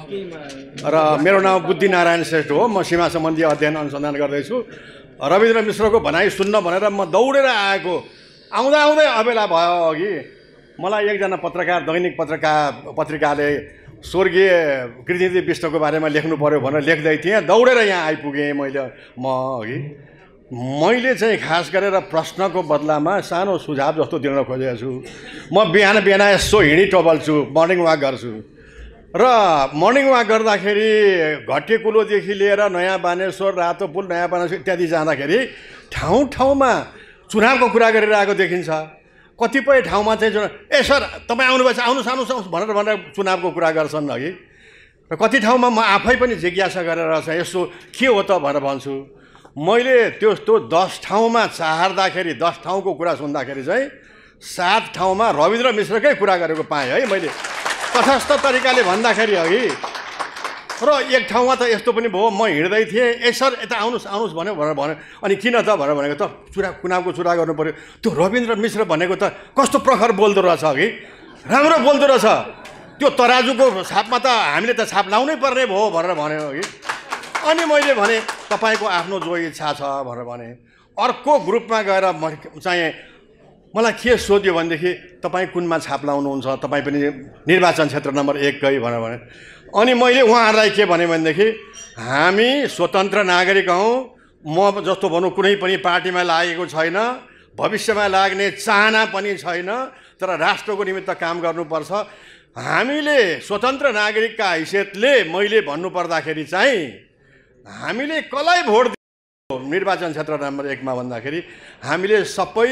र मेरो नाम बुद्धिनारायण श्रेष्ठ हो। म सीमा सम्बन्धी अध्ययन अनुसन्धान गर्दैछु। रविन्द्र मिश्रको भनाइ सुन्न भनेर म दौडेर आएको, आउँदा आउँदै अबेला भयो। अघि मलाई एकजना पत्रकार, दैनिक पत्रकार पत्रिकाले स्वर्गीय कृतिनिधि विष्टको बारेमा लेख्नु पर्यो भनेर लेख्दै थिएँ, दौडेर यहाँ आइपुगेँ मैले। म अघि मैले चाहिँ खास गरेर प्रश्नको बदलामा सानो सुझाव जस्तो दिन खोजेको छु। म बिहान बिहान यसो हिँडी टबल्छु, मर्निङ वाक गर्छु। र मर्निङ वाक गर्दाखेरि घट्टेकुलोदेखि लिएर नयाँ बानेश्वर, रातो पुल, नयाँ बानेश्वर इत्यादि जाँदाखेरि ठाउँ ठाउँमा चुनावको कुरा गरिरहेको देखिन्छ। कतिपय ठाउँमा चाहिँ ए सर तपाईँ आउनुभएछ, आउनुहोस् आउनुहोस् आउनुहोस् भनेर भनेर चुनावको कुरा गर्छन् अघि। र कति ठाउँमा म आफै पनि जिज्ञासा गरेर चाहिँ यसो के हो त भनेर भन्छु। मैले त्यस्तो दस ठाउँमा चाहर्दाखेरि, दस ठाउँको कुरा सुन्दाखेरि चाहिँ सात ठाउँमा रविन्द्र मिश्रकै कुरा गरेको पाएँ है मैले, तटस्थ तरिकाले भन्दाखेरि अघि। र एक ठाउँमा त यस्तो पनि भयो, म हिँड्दै थिएँ, ए सर यता आउनुहोस् आउनुहोस् भन्यो भनेर भन्यो। अनि किन त भनेर भनेको त चुरा चुनावको चुरा गर्नु पऱ्यो। त्यो रविन्द्र मिश्र भनेको त कस्तो प्रखर बोल्दो रहेछ अघि, राम्रो बोल्दो रहेछ। त्यो तराजुको छापमा त हामीले त छाप लाउनै पर्ने भयो भनेर भन्यो अघि। अनि मैले भने तपाईँको आफ्नो जो इच्छा छ भनेर भने। अर्को ग्रुपमा गएर म चाहिँ मलाई के सोध्यो भनेदेखि तपाईँ कुनमा छाप लाउनुहुन्छ, तपाईँ पनि निर्वाचन क्षेत्र नम्बर एकै भनेर भने। अनि मैले उहाँहरूलाई के भने भनेदेखि हामी स्वतन्त्र नागरिक हौँ, म जस्तो भनौँ कुनै पनि पार्टीमा लागेको छैन, भविष्यमा लाग्ने चाहना पनि छैन, तर राष्ट्रको निमित्त काम गर्नुपर्छ। हामीले स्वतन्त्र नागरिकका हैसियतले मैले भन्नुपर्दाखेरि चाहिँ हामीले कसलाई भोट दियो निर्वाचन क्षेत्र नम्बर एकमा भन्दाखेरि हामीले सबै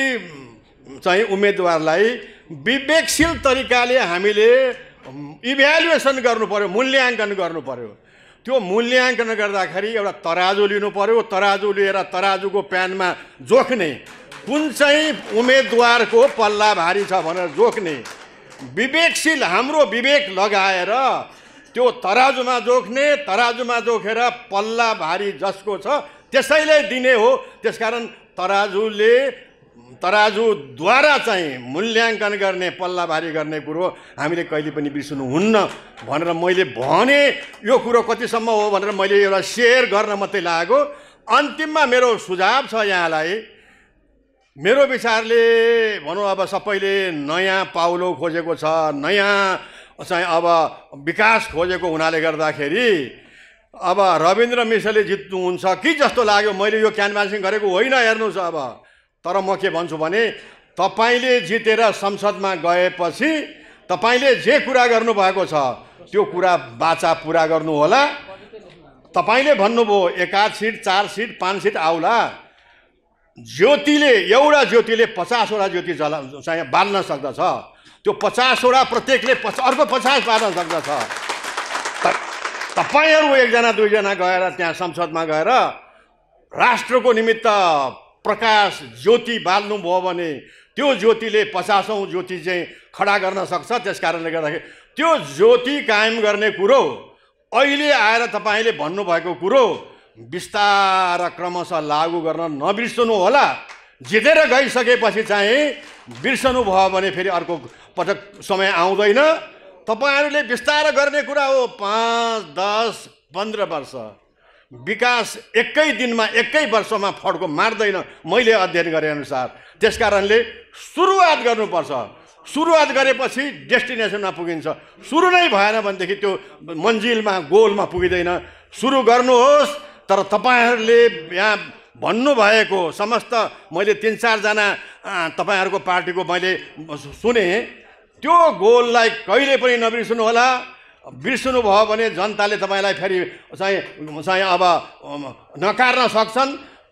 चाहिँ उम्मेदवारलाई विवेकशील तरिकाले हामीले इभ्यालुएसन गर्नु पर्यो, मूल्याङ्कन गर्नु पर्यो। त्यो मूल्याङ्कन गर्दाखेरि एउटा तराजु लिनु पर्यो, तराजु लिएर तराजुको प्यानमा जोख्ने, कुन चाहिँ उम्मेदवारको पल्ला भारी छ भनेर जोख्ने, विवेकशील हाम्रो विवेक लगाएर त्यो तराजुमा जोख्ने, तराजुमा जोखेर पल्ला भारी जसको छ त्यसैलाई दिने हो। त्यसकारण तराजुले तराजुद्वारा चाहिँ मूल्याङ्कन गर्ने, पल्ला भारी गर्ने कुरो हामीले कहिले पनि बिर्सनुहुन्न भनेर मैले भने। यो कुरो कतिसम्म हो भनेर मैले एउटा सेयर गर्न मात्रै लागेको। अन्तिममा मेरो सुझाव छ यहाँलाई, मेरो विचारले भनौँ अब सबैले नयाँ पाउलो खोजेको छ, नयाँ चाहिँ अब विकास खोजेको हुनाले गर्दाखेरि अब रविन्द्र मिश्रले जित्नुहुन्छ कि जस्तो लाग्यो। मैले यो क्यानभासिङ गरेको होइन, हेर्नुहोस् अब। तर म के भन्छु भने तपाईँले जितेर संसदमा गएपछि तपाईँले जे कुरा गर्नुभएको छ त्यो कुरा बाचा पुरा गर्नु होला। तपाईँले भन्नुभयो एकाध सिट, चार सिट, पाँच सिट आउला। ज्योतिले एउटा ज्योतिले पचासवटा ज्योति जला चाहिँ बाल्न सक्दछ। त्यो पचासवटा प्रत्येकले पच अर्को पचास बाल्न सक्दछ। तपाईँहरू एकजना दुईजना गएर त्यहाँ संसदमा गएर राष्ट्रको निमित्त प्रकाश ज्योति बाल्नुभयो भने त्यो ज्योतिले पचासौँ ज्योति चाहिँ खडा गर्न सक्छ। त्यस कारणले गर्दाखेरि त्यो ज्योति कायम गर्ने कुरो अहिले आएर तपाईँले भन्नुभएको कुरो बिस्तार क्रमशः लागू गर्न नबिर्सनु होला। जितेर गइसकेपछि चाहिँ बिर्सनु भयो भने फेरि अर्को पटक समय आउँदैन। तपाईँहरूले बिस्तार गर्ने कुरा हो। पाँच दस पन्ध्र वर्ष विकास एकै दिनमा एकै वर्षमा फड्को मार्दैन, मैले अध्ययन गरे अनुसार। त्यस कारणले सुरुवात गर्नुपर्छ। सुरुवात गरेपछि डेस्टिनेसनमा पुगिन्छ। सुरु नै भएन भनेदेखि त्यो मन्जिलमा गोलमा पुगिँदैन। सुरु गर्नुहोस्। तर तपाईँहरूले यहाँ भन्नुभएको समस्त मैले तिन चारजना तपाईँहरूको पार्टीको मैले सुने, त्यो गोललाई कहिले पनि नबिर्सनु होला। बिर्सनु भयो भने जनताले तपाईँलाई फेरि चाहिँ चाहिँ अब नकार्न सक्छन्।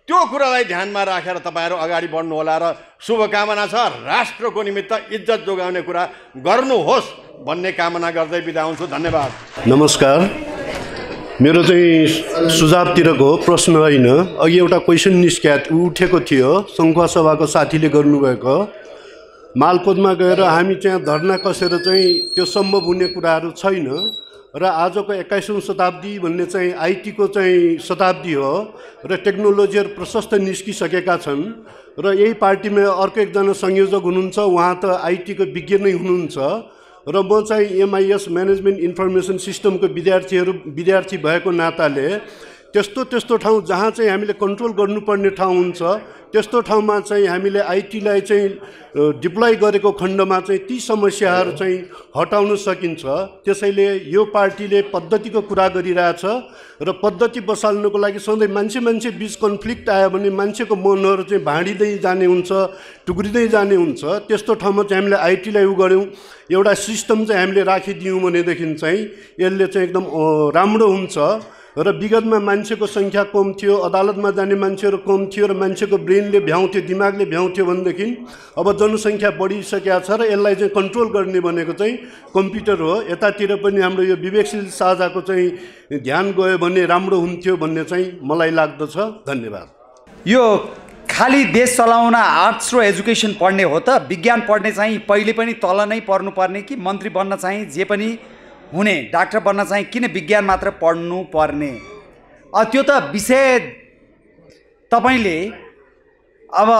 त्यो कुरालाई ध्यानमा राखेर तपाईँहरू अगाडि बढ्नु होला र शुभकामना छ राष्ट्रको निमित्त इज्जत जोगाउने कुरा गर्नुहोस् भन्ने कामना गर्दै बिदा हुन्छु। धन्यवाद। नमस्कार, मेरो चाहिँ सुझावतिरको हो, प्रश्न होइन। अघि एउटा क्वेसन निस्क्या उठेको थियो सङ्खुवा सभाको साथीले गर्नुभएको, मालपोतमा गएर हामी चाहिँ धर्ना कसेर चाहिँ त्यो सम्भव हुने कुराहरू छैन र आजको एक्काइसौँ शताब्दी भन्ने चाहिँ आइटीको चाहिँ शताब्दी हो र टेक्नोलोजीहरू प्रशस्त निस्किसकेका छन् र यही पार्टीमा अर्को एकजना संयोजक हुनुहुन्छ, उहाँ त आइटीको विज्ञ नै हुनुहुन्छ र म चाहिँ एमआइएस म्यानेजमेन्ट इन्फर्मेसन सिस्टमको विद्यार्थीहरू विद्यार्थी भएको नाताले त्यस्तो त्यस्तो ठाउँ जहाँ चाहिँ हामीले कन्ट्रोल गर्नुपर्ने ठाउँ हुन्छ त्यस्तो ठाउँमा चाहिँ हामीले आइटीलाई चाहिँ डिप्लोय गरेको खण्डमा चाहिँ ती समस्याहरू चाहिँ हटाउन सकिन्छ। त्यसैले यो पार्टीले पद्धतिको कुरा गरिरहेछ र पद्धति बसाल्नुको लागि सधैँ मान्छे मान्छे बिच कन्फ्लिक्ट आयो भने मान्छेको मनहरू चाहिँ भाँडिँदै जाने हुन्छ, टुक्रिँदै जाने हुन्छ। त्यस्तो ठाउँमा चाहिँ हामीले आइटीलाई उ गऱ्यौँ, एउटा सिस्टम चाहिँ हामीले राखिदियौँ भनेदेखि चाहिँ यसले चाहिँ एकदम राम्रो हुन्छ र विगतमा मान्छेको सङ्ख्या कम थियो, अदालतमा जाने मान्छेहरू कम थियो र मान्छेको ब्रेनले भ्याउँथ्यो, दिमागले भ्याउँथ्यो भनेदेखि अब जनसङ्ख्या बढिसकेको छ र यसलाई चाहिँ कन्ट्रोल गर्ने भनेको चाहिँ कम्प्युटर हो। यतातिर पनि हाम्रो यो विवेकशील साझाको चाहिँ ध्यान गयो भने राम्रो हुन्थ्यो भन्ने चाहिँ मलाई लाग्दछ। धन्यवाद। यो खालि देश चलाउन आर्ट्स र एजुकेसन पढ्ने हो त? विज्ञान पढ्ने चाहिँ पहिले पनि तल नै पर्नुपर्ने कि मन्त्री बन्न चाहिँ जे पनि हुने, डाक्टर बन्न चाहिँ किन विज्ञान मात्र पढ्नु पर्ने? त्यो त विषय तपाईँले अब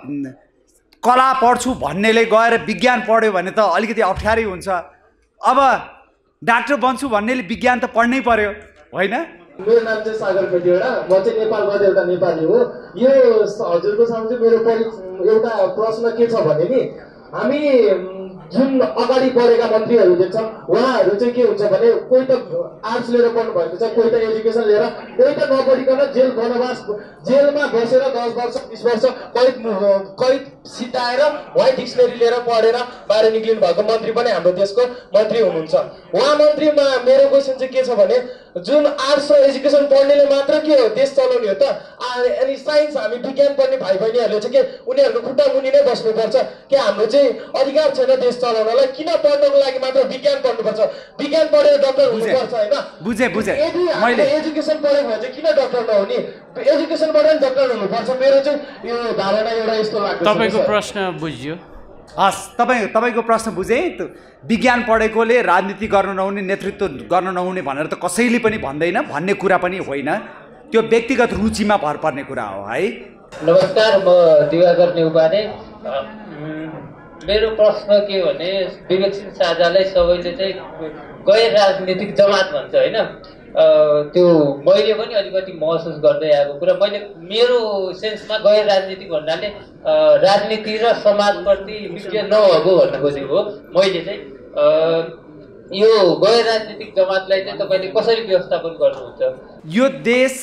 कला पढ्छु भन्नेले गएर विज्ञान पढ्यो भने त अलिकति अप्ठ्यारै हुन्छ। अब डाक्टर बन्छु भन्नेले विज्ञान त पढ्नै पर्यो होइन? मेरो नाम चाहिँ सागर खटिवडा, म चाहिँ नेपालबाट एउटा नेपाली हो। यो हजुरको सामु चाहिँ मेरो एउटा प्रश्न के छ भने नि, हामी जुन अगाडि बढेका मन्त्रीहरू देख्छौँ उहाँहरू चाहिँ के हुन्छ भने कोही त आर्ट्स लिएर पढ्नु भएको छ, कोही त एजुकेसन लिएर, कोही त नपढिकन जेल वनवास जेलमा बसेर दस वर्ष बिस वर्ष कैद कैद सिद्धाएर व्हाइट डिक्सनरी लिएर पढेर बाहिर निक्लिनु भएको मन्त्री पनि हाम्रो देशको मन्त्री हुनुहुन्छ। उहाँ मन्त्रीमा मेरो क्वेसन चाहिँ के छ भने जुन आर्ट्स र एजुकेसन पढ्नेले मात्र के हो देश चलाउने हो त? अनि साइन्स हामी विज्ञान पढ्ने भाइ बहिनीहरूले चाहिँ के उनीहरूको खुट्टा मुनि नै बस्नुपर्छ कि हाम्रो चाहिँ अधिकार छैन देश चलाउनलाई? किन पढ्नको लागि मात्र विज्ञान पढ्नुपर्छ? विज्ञान पढेर डक्टर हुनुपर्छ होइन? बुझे बुझे यदि हामीले एजुकेसन पढ्यो भने चाहिँ किन डक्टर नहुने? एजुकेसनबाट नि डक्टर हुनुपर्छ। मेरो चाहिँ यो धारणा एउटा यस्तो लाग्छ। तपाईँको प्रश्न बुझ्यो? हस्, तपाईँ तपाईँको प्रश्न बुझेँ। विज्ञान पढेकोले राजनीति गर्न नहुने, नेतृत्व गर्न नहुने भनेर त कसैले पनि भन्दैन, भन्ने कुरा पनि होइन। त्यो व्यक्तिगत रुचिमा भर पर्ने कुरा हो है। नमस्कार, म दिवाकर नेउपाने। मेरो प्रश्न के भने विवेकशील साझालाई सबैले चाहिँ गैर राजनीतिक जमात भन्छ होइन? त्यो मैले पनि अलिकति महसुस गर्दै आएको कुरा, मैले मेरो सेन्समा गैर राजनीतिक भन्नाले राजनीति र समाजप्रति विज्ञ नभएको भन्न खोजेको हो मैले चाहिँ। यो गैर राजनीतिक जमातलाई चाहिँ तपाईँले कसरी व्यवस्थापन गर्नुहुन्छ? यो देश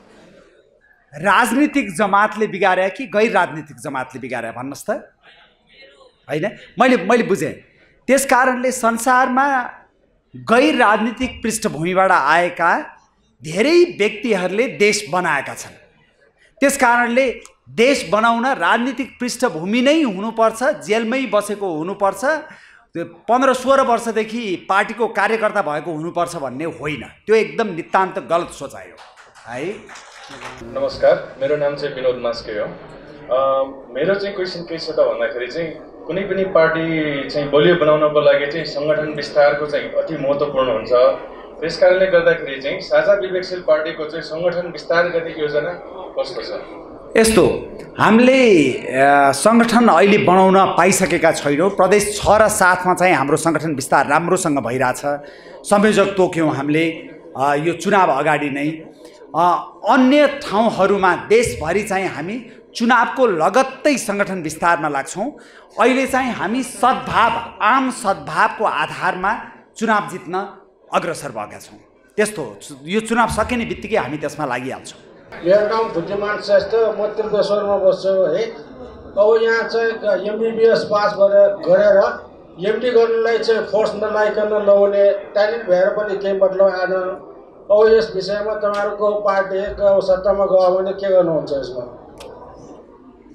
राजनीतिक जमातले बिगारे कि गैर राजनीतिक जमातले बिगारे भन्नुहोस् त होइन? मैले मैले बुझेँ। त्यस कारणले संसारमा गैर राजनीतिक पृष्ठभूमिबाट आएका धेरै व्यक्तिहरूले देश बनाएका छन्। त्यस कारणले देश बनाउन राजनीतिक पृष्ठभूमि नै हुनुपर्छ, जेलमै बसेको हुनुपर्छ, पन्ध्र सोह्र वर्षदेखि पार्टीको कार्यकर्ता भएको हुनुपर्छ भन्ने होइन। त्यो एकदम नितान्त गलत सोचाइ हो है। नमस्कार, मेरो नाम चाहिँ विनोद मास्के हो। मेरो चाहिँ क्वेसन के छ त भन्दाखेरि चाहिँ कुनै पनि पार्टी चाहिँ बलियो बनाउनको लागि चाहिँ सङ्गठन विस्तारको चाहिँ अति महत्त्वपूर्ण हुन्छ। त्यस कारणले गर्दाखेरि चाहिँ साझा विवेकशील पार्टीको चाहिँ सङ्गठन विस्तार गर्ने योजना कस्तो छ? यस्तो, हामीले सङ्गठन अहिले बनाउन पाइसकेका छैनौँ। प्रदेश छ र सातमा चाहिँ हाम्रो सङ्गठन विस्तार राम्रोसँग भइरहेछ। संयोजक तोक्यौँ हामीले यो चुनाव अगाडि नै। अन्य ठाउँहरूमा देशभरि चाहिँ हामी चुनावको लगत्तै सङ्गठन विस्तारमा लाग्छौँ। अहिले चाहिँ हामी सद्भाव, आम सद्भावको आधारमा चुनाव जित्न अग्रसर भएका छौँ। त्यस्तो यो चुनाव सकिने बित्तिकै हामी त्यसमा लागिहाल्छौँ। मेरो नाम बुद्धिमान श्रेष्ठ, म त्रिपुरेश्वरमा बस्छु है। अब यहाँ चाहिँ एमबिबिएस पास गरेर गरेर एमडी गर्नलाई चाहिँ फोर्स नलाइकन नहुने ट्यालेन्ट भएर पनि केही मतलब आएन। अब यस विषयमा तपाईँहरूको पार्टीको सत्तामा गयो भने के गर्नुहुन्छ यसमा?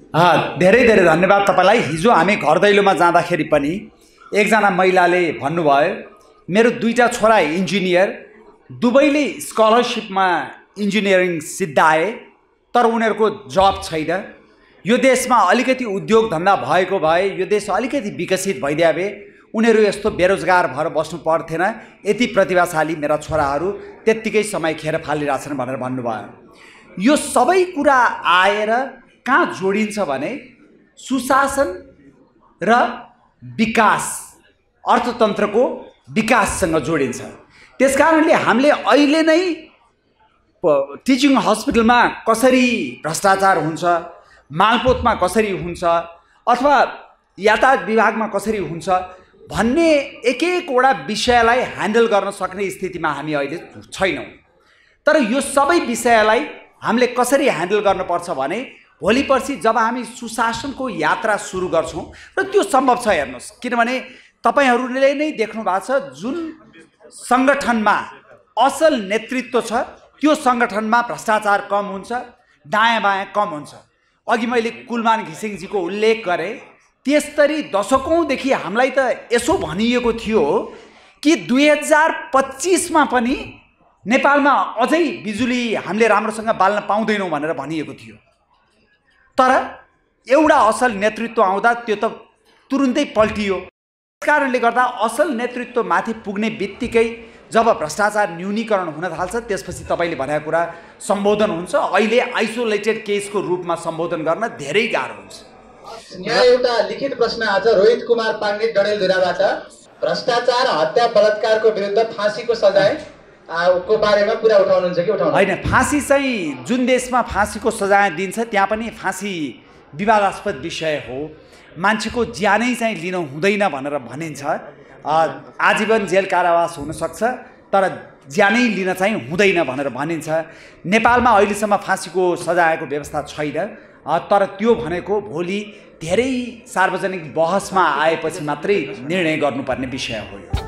धेरै धेरै धन्यवाद तपाईँलाई। हिजो हामी घर दैलोमा जाँदाखेरि पनि एकजना महिलाले भन्नुभयो मेरो दुईटा छोरा इन्जिनियर, दुवैले स्कलरसिपमा इन्जिनियरिङ सिद्धाए तर उनीहरूको जब छैन। यो देशमा अलिकति उद्योग धन्दा भएको भए, यो देश अलिकति विकसित भइदिए भए उनीहरू यस्तो बेरोजगार भएर बस्नु पर्थेन। यति प्रतिभाशाली मेरा छोराहरू त्यत्तिकै समय खेर फालिरहेछन् भनेर भन्नुभयो। यो सबै कुरा आएर कहाँ जोडिन्छ भने सुशासन र विकास, अर्थतन्त्रको विकाससँग जोडिन्छ। त्यसकारणले हामीले अहिले नै टिचिङ हस्पिटलमा कसरी भ्रष्टाचार हुन्छ, मालपोतमा कसरी हुन्छ, अथवा यातायात विभागमा कसरी हुन्छ भन्ने एक एकवटा विषयलाई ह्यान्डल गर्न सक्ने स्थितिमा हामी अहिले छैनौँ। तर यो सबै विषयलाई हामीले कसरी ह्यान्डल गर्नुपर्छ भने भोलि पर्सि जब हामी सुशासनको यात्रा सुरु गर्छौँ र त्यो सम्भव छ। हेर्नुहोस्, किनभने तपाईँहरूले नै देख्नु भएको छ जुन सङ्गठनमा असल नेतृत्व छ त्यो सङ्गठनमा भ्रष्टाचार कम हुन्छ, दायाँ बायाँ कम हुन्छ। अघि मैले कुलमान घिसिङजीको उल्लेख गरेँ, त्यसरी दशकौँदेखि हामीलाई त यसो भनिएको थियो कि दुई हजार पच्चिसमा पनि नेपालमा अझै बिजुली हामीले राम्रोसँग बाल्न पाउँदैनौँ भनेर भनिएको थियो। तर एउटा असल नेतृत्व आउँदा त्यो त तुरुन्तै पल्टियो। त्यस कारणले गर्दा असल नेतृत्व माथि पुग्ने बित्तिकै जब भ्रष्टाचार न्यूनीकरण हुन थाल्छ त्यसपछि तपाईँले भनेको कुरा सम्बोधन हुन्छ। अहिले आइसोलेटेड केसको रूपमा सम्बोधन गर्न धेरै गाह्रो हुन्छ। यहाँ एउटा लिखित प्रश्न आज रोहित कुमार पाण्डे डडेलधुराबाट, भ्रष्टाचार हत्या बलात्कारको विरुद्ध फाँसीको सजाय को बारेमा कुरा उठाउनुहुन्छ कि उठाउनु होइन? फाँसी चाहिँ जुन देशमा फाँसीको सजाय दिन्छ त्यहाँ पनि फाँसी विवादास्पद विषय हो। मान्छेको ज्यानै चाहिँ लिन हुँदैन भनेर भनिन्छ। आजीवन जेल कारावास हुनसक्छ तर ज्यानै लिन चाहिँ हुँदैन भनेर भनिन्छ। नेपालमा अहिलेसम्म फाँसीको सजायको व्यवस्था छैन। तर त्यो भनेको भोलि धेरै सार्वजनिक बहसमा आएपछि मात्रै निर्णय गर्नुपर्ने विषय हो।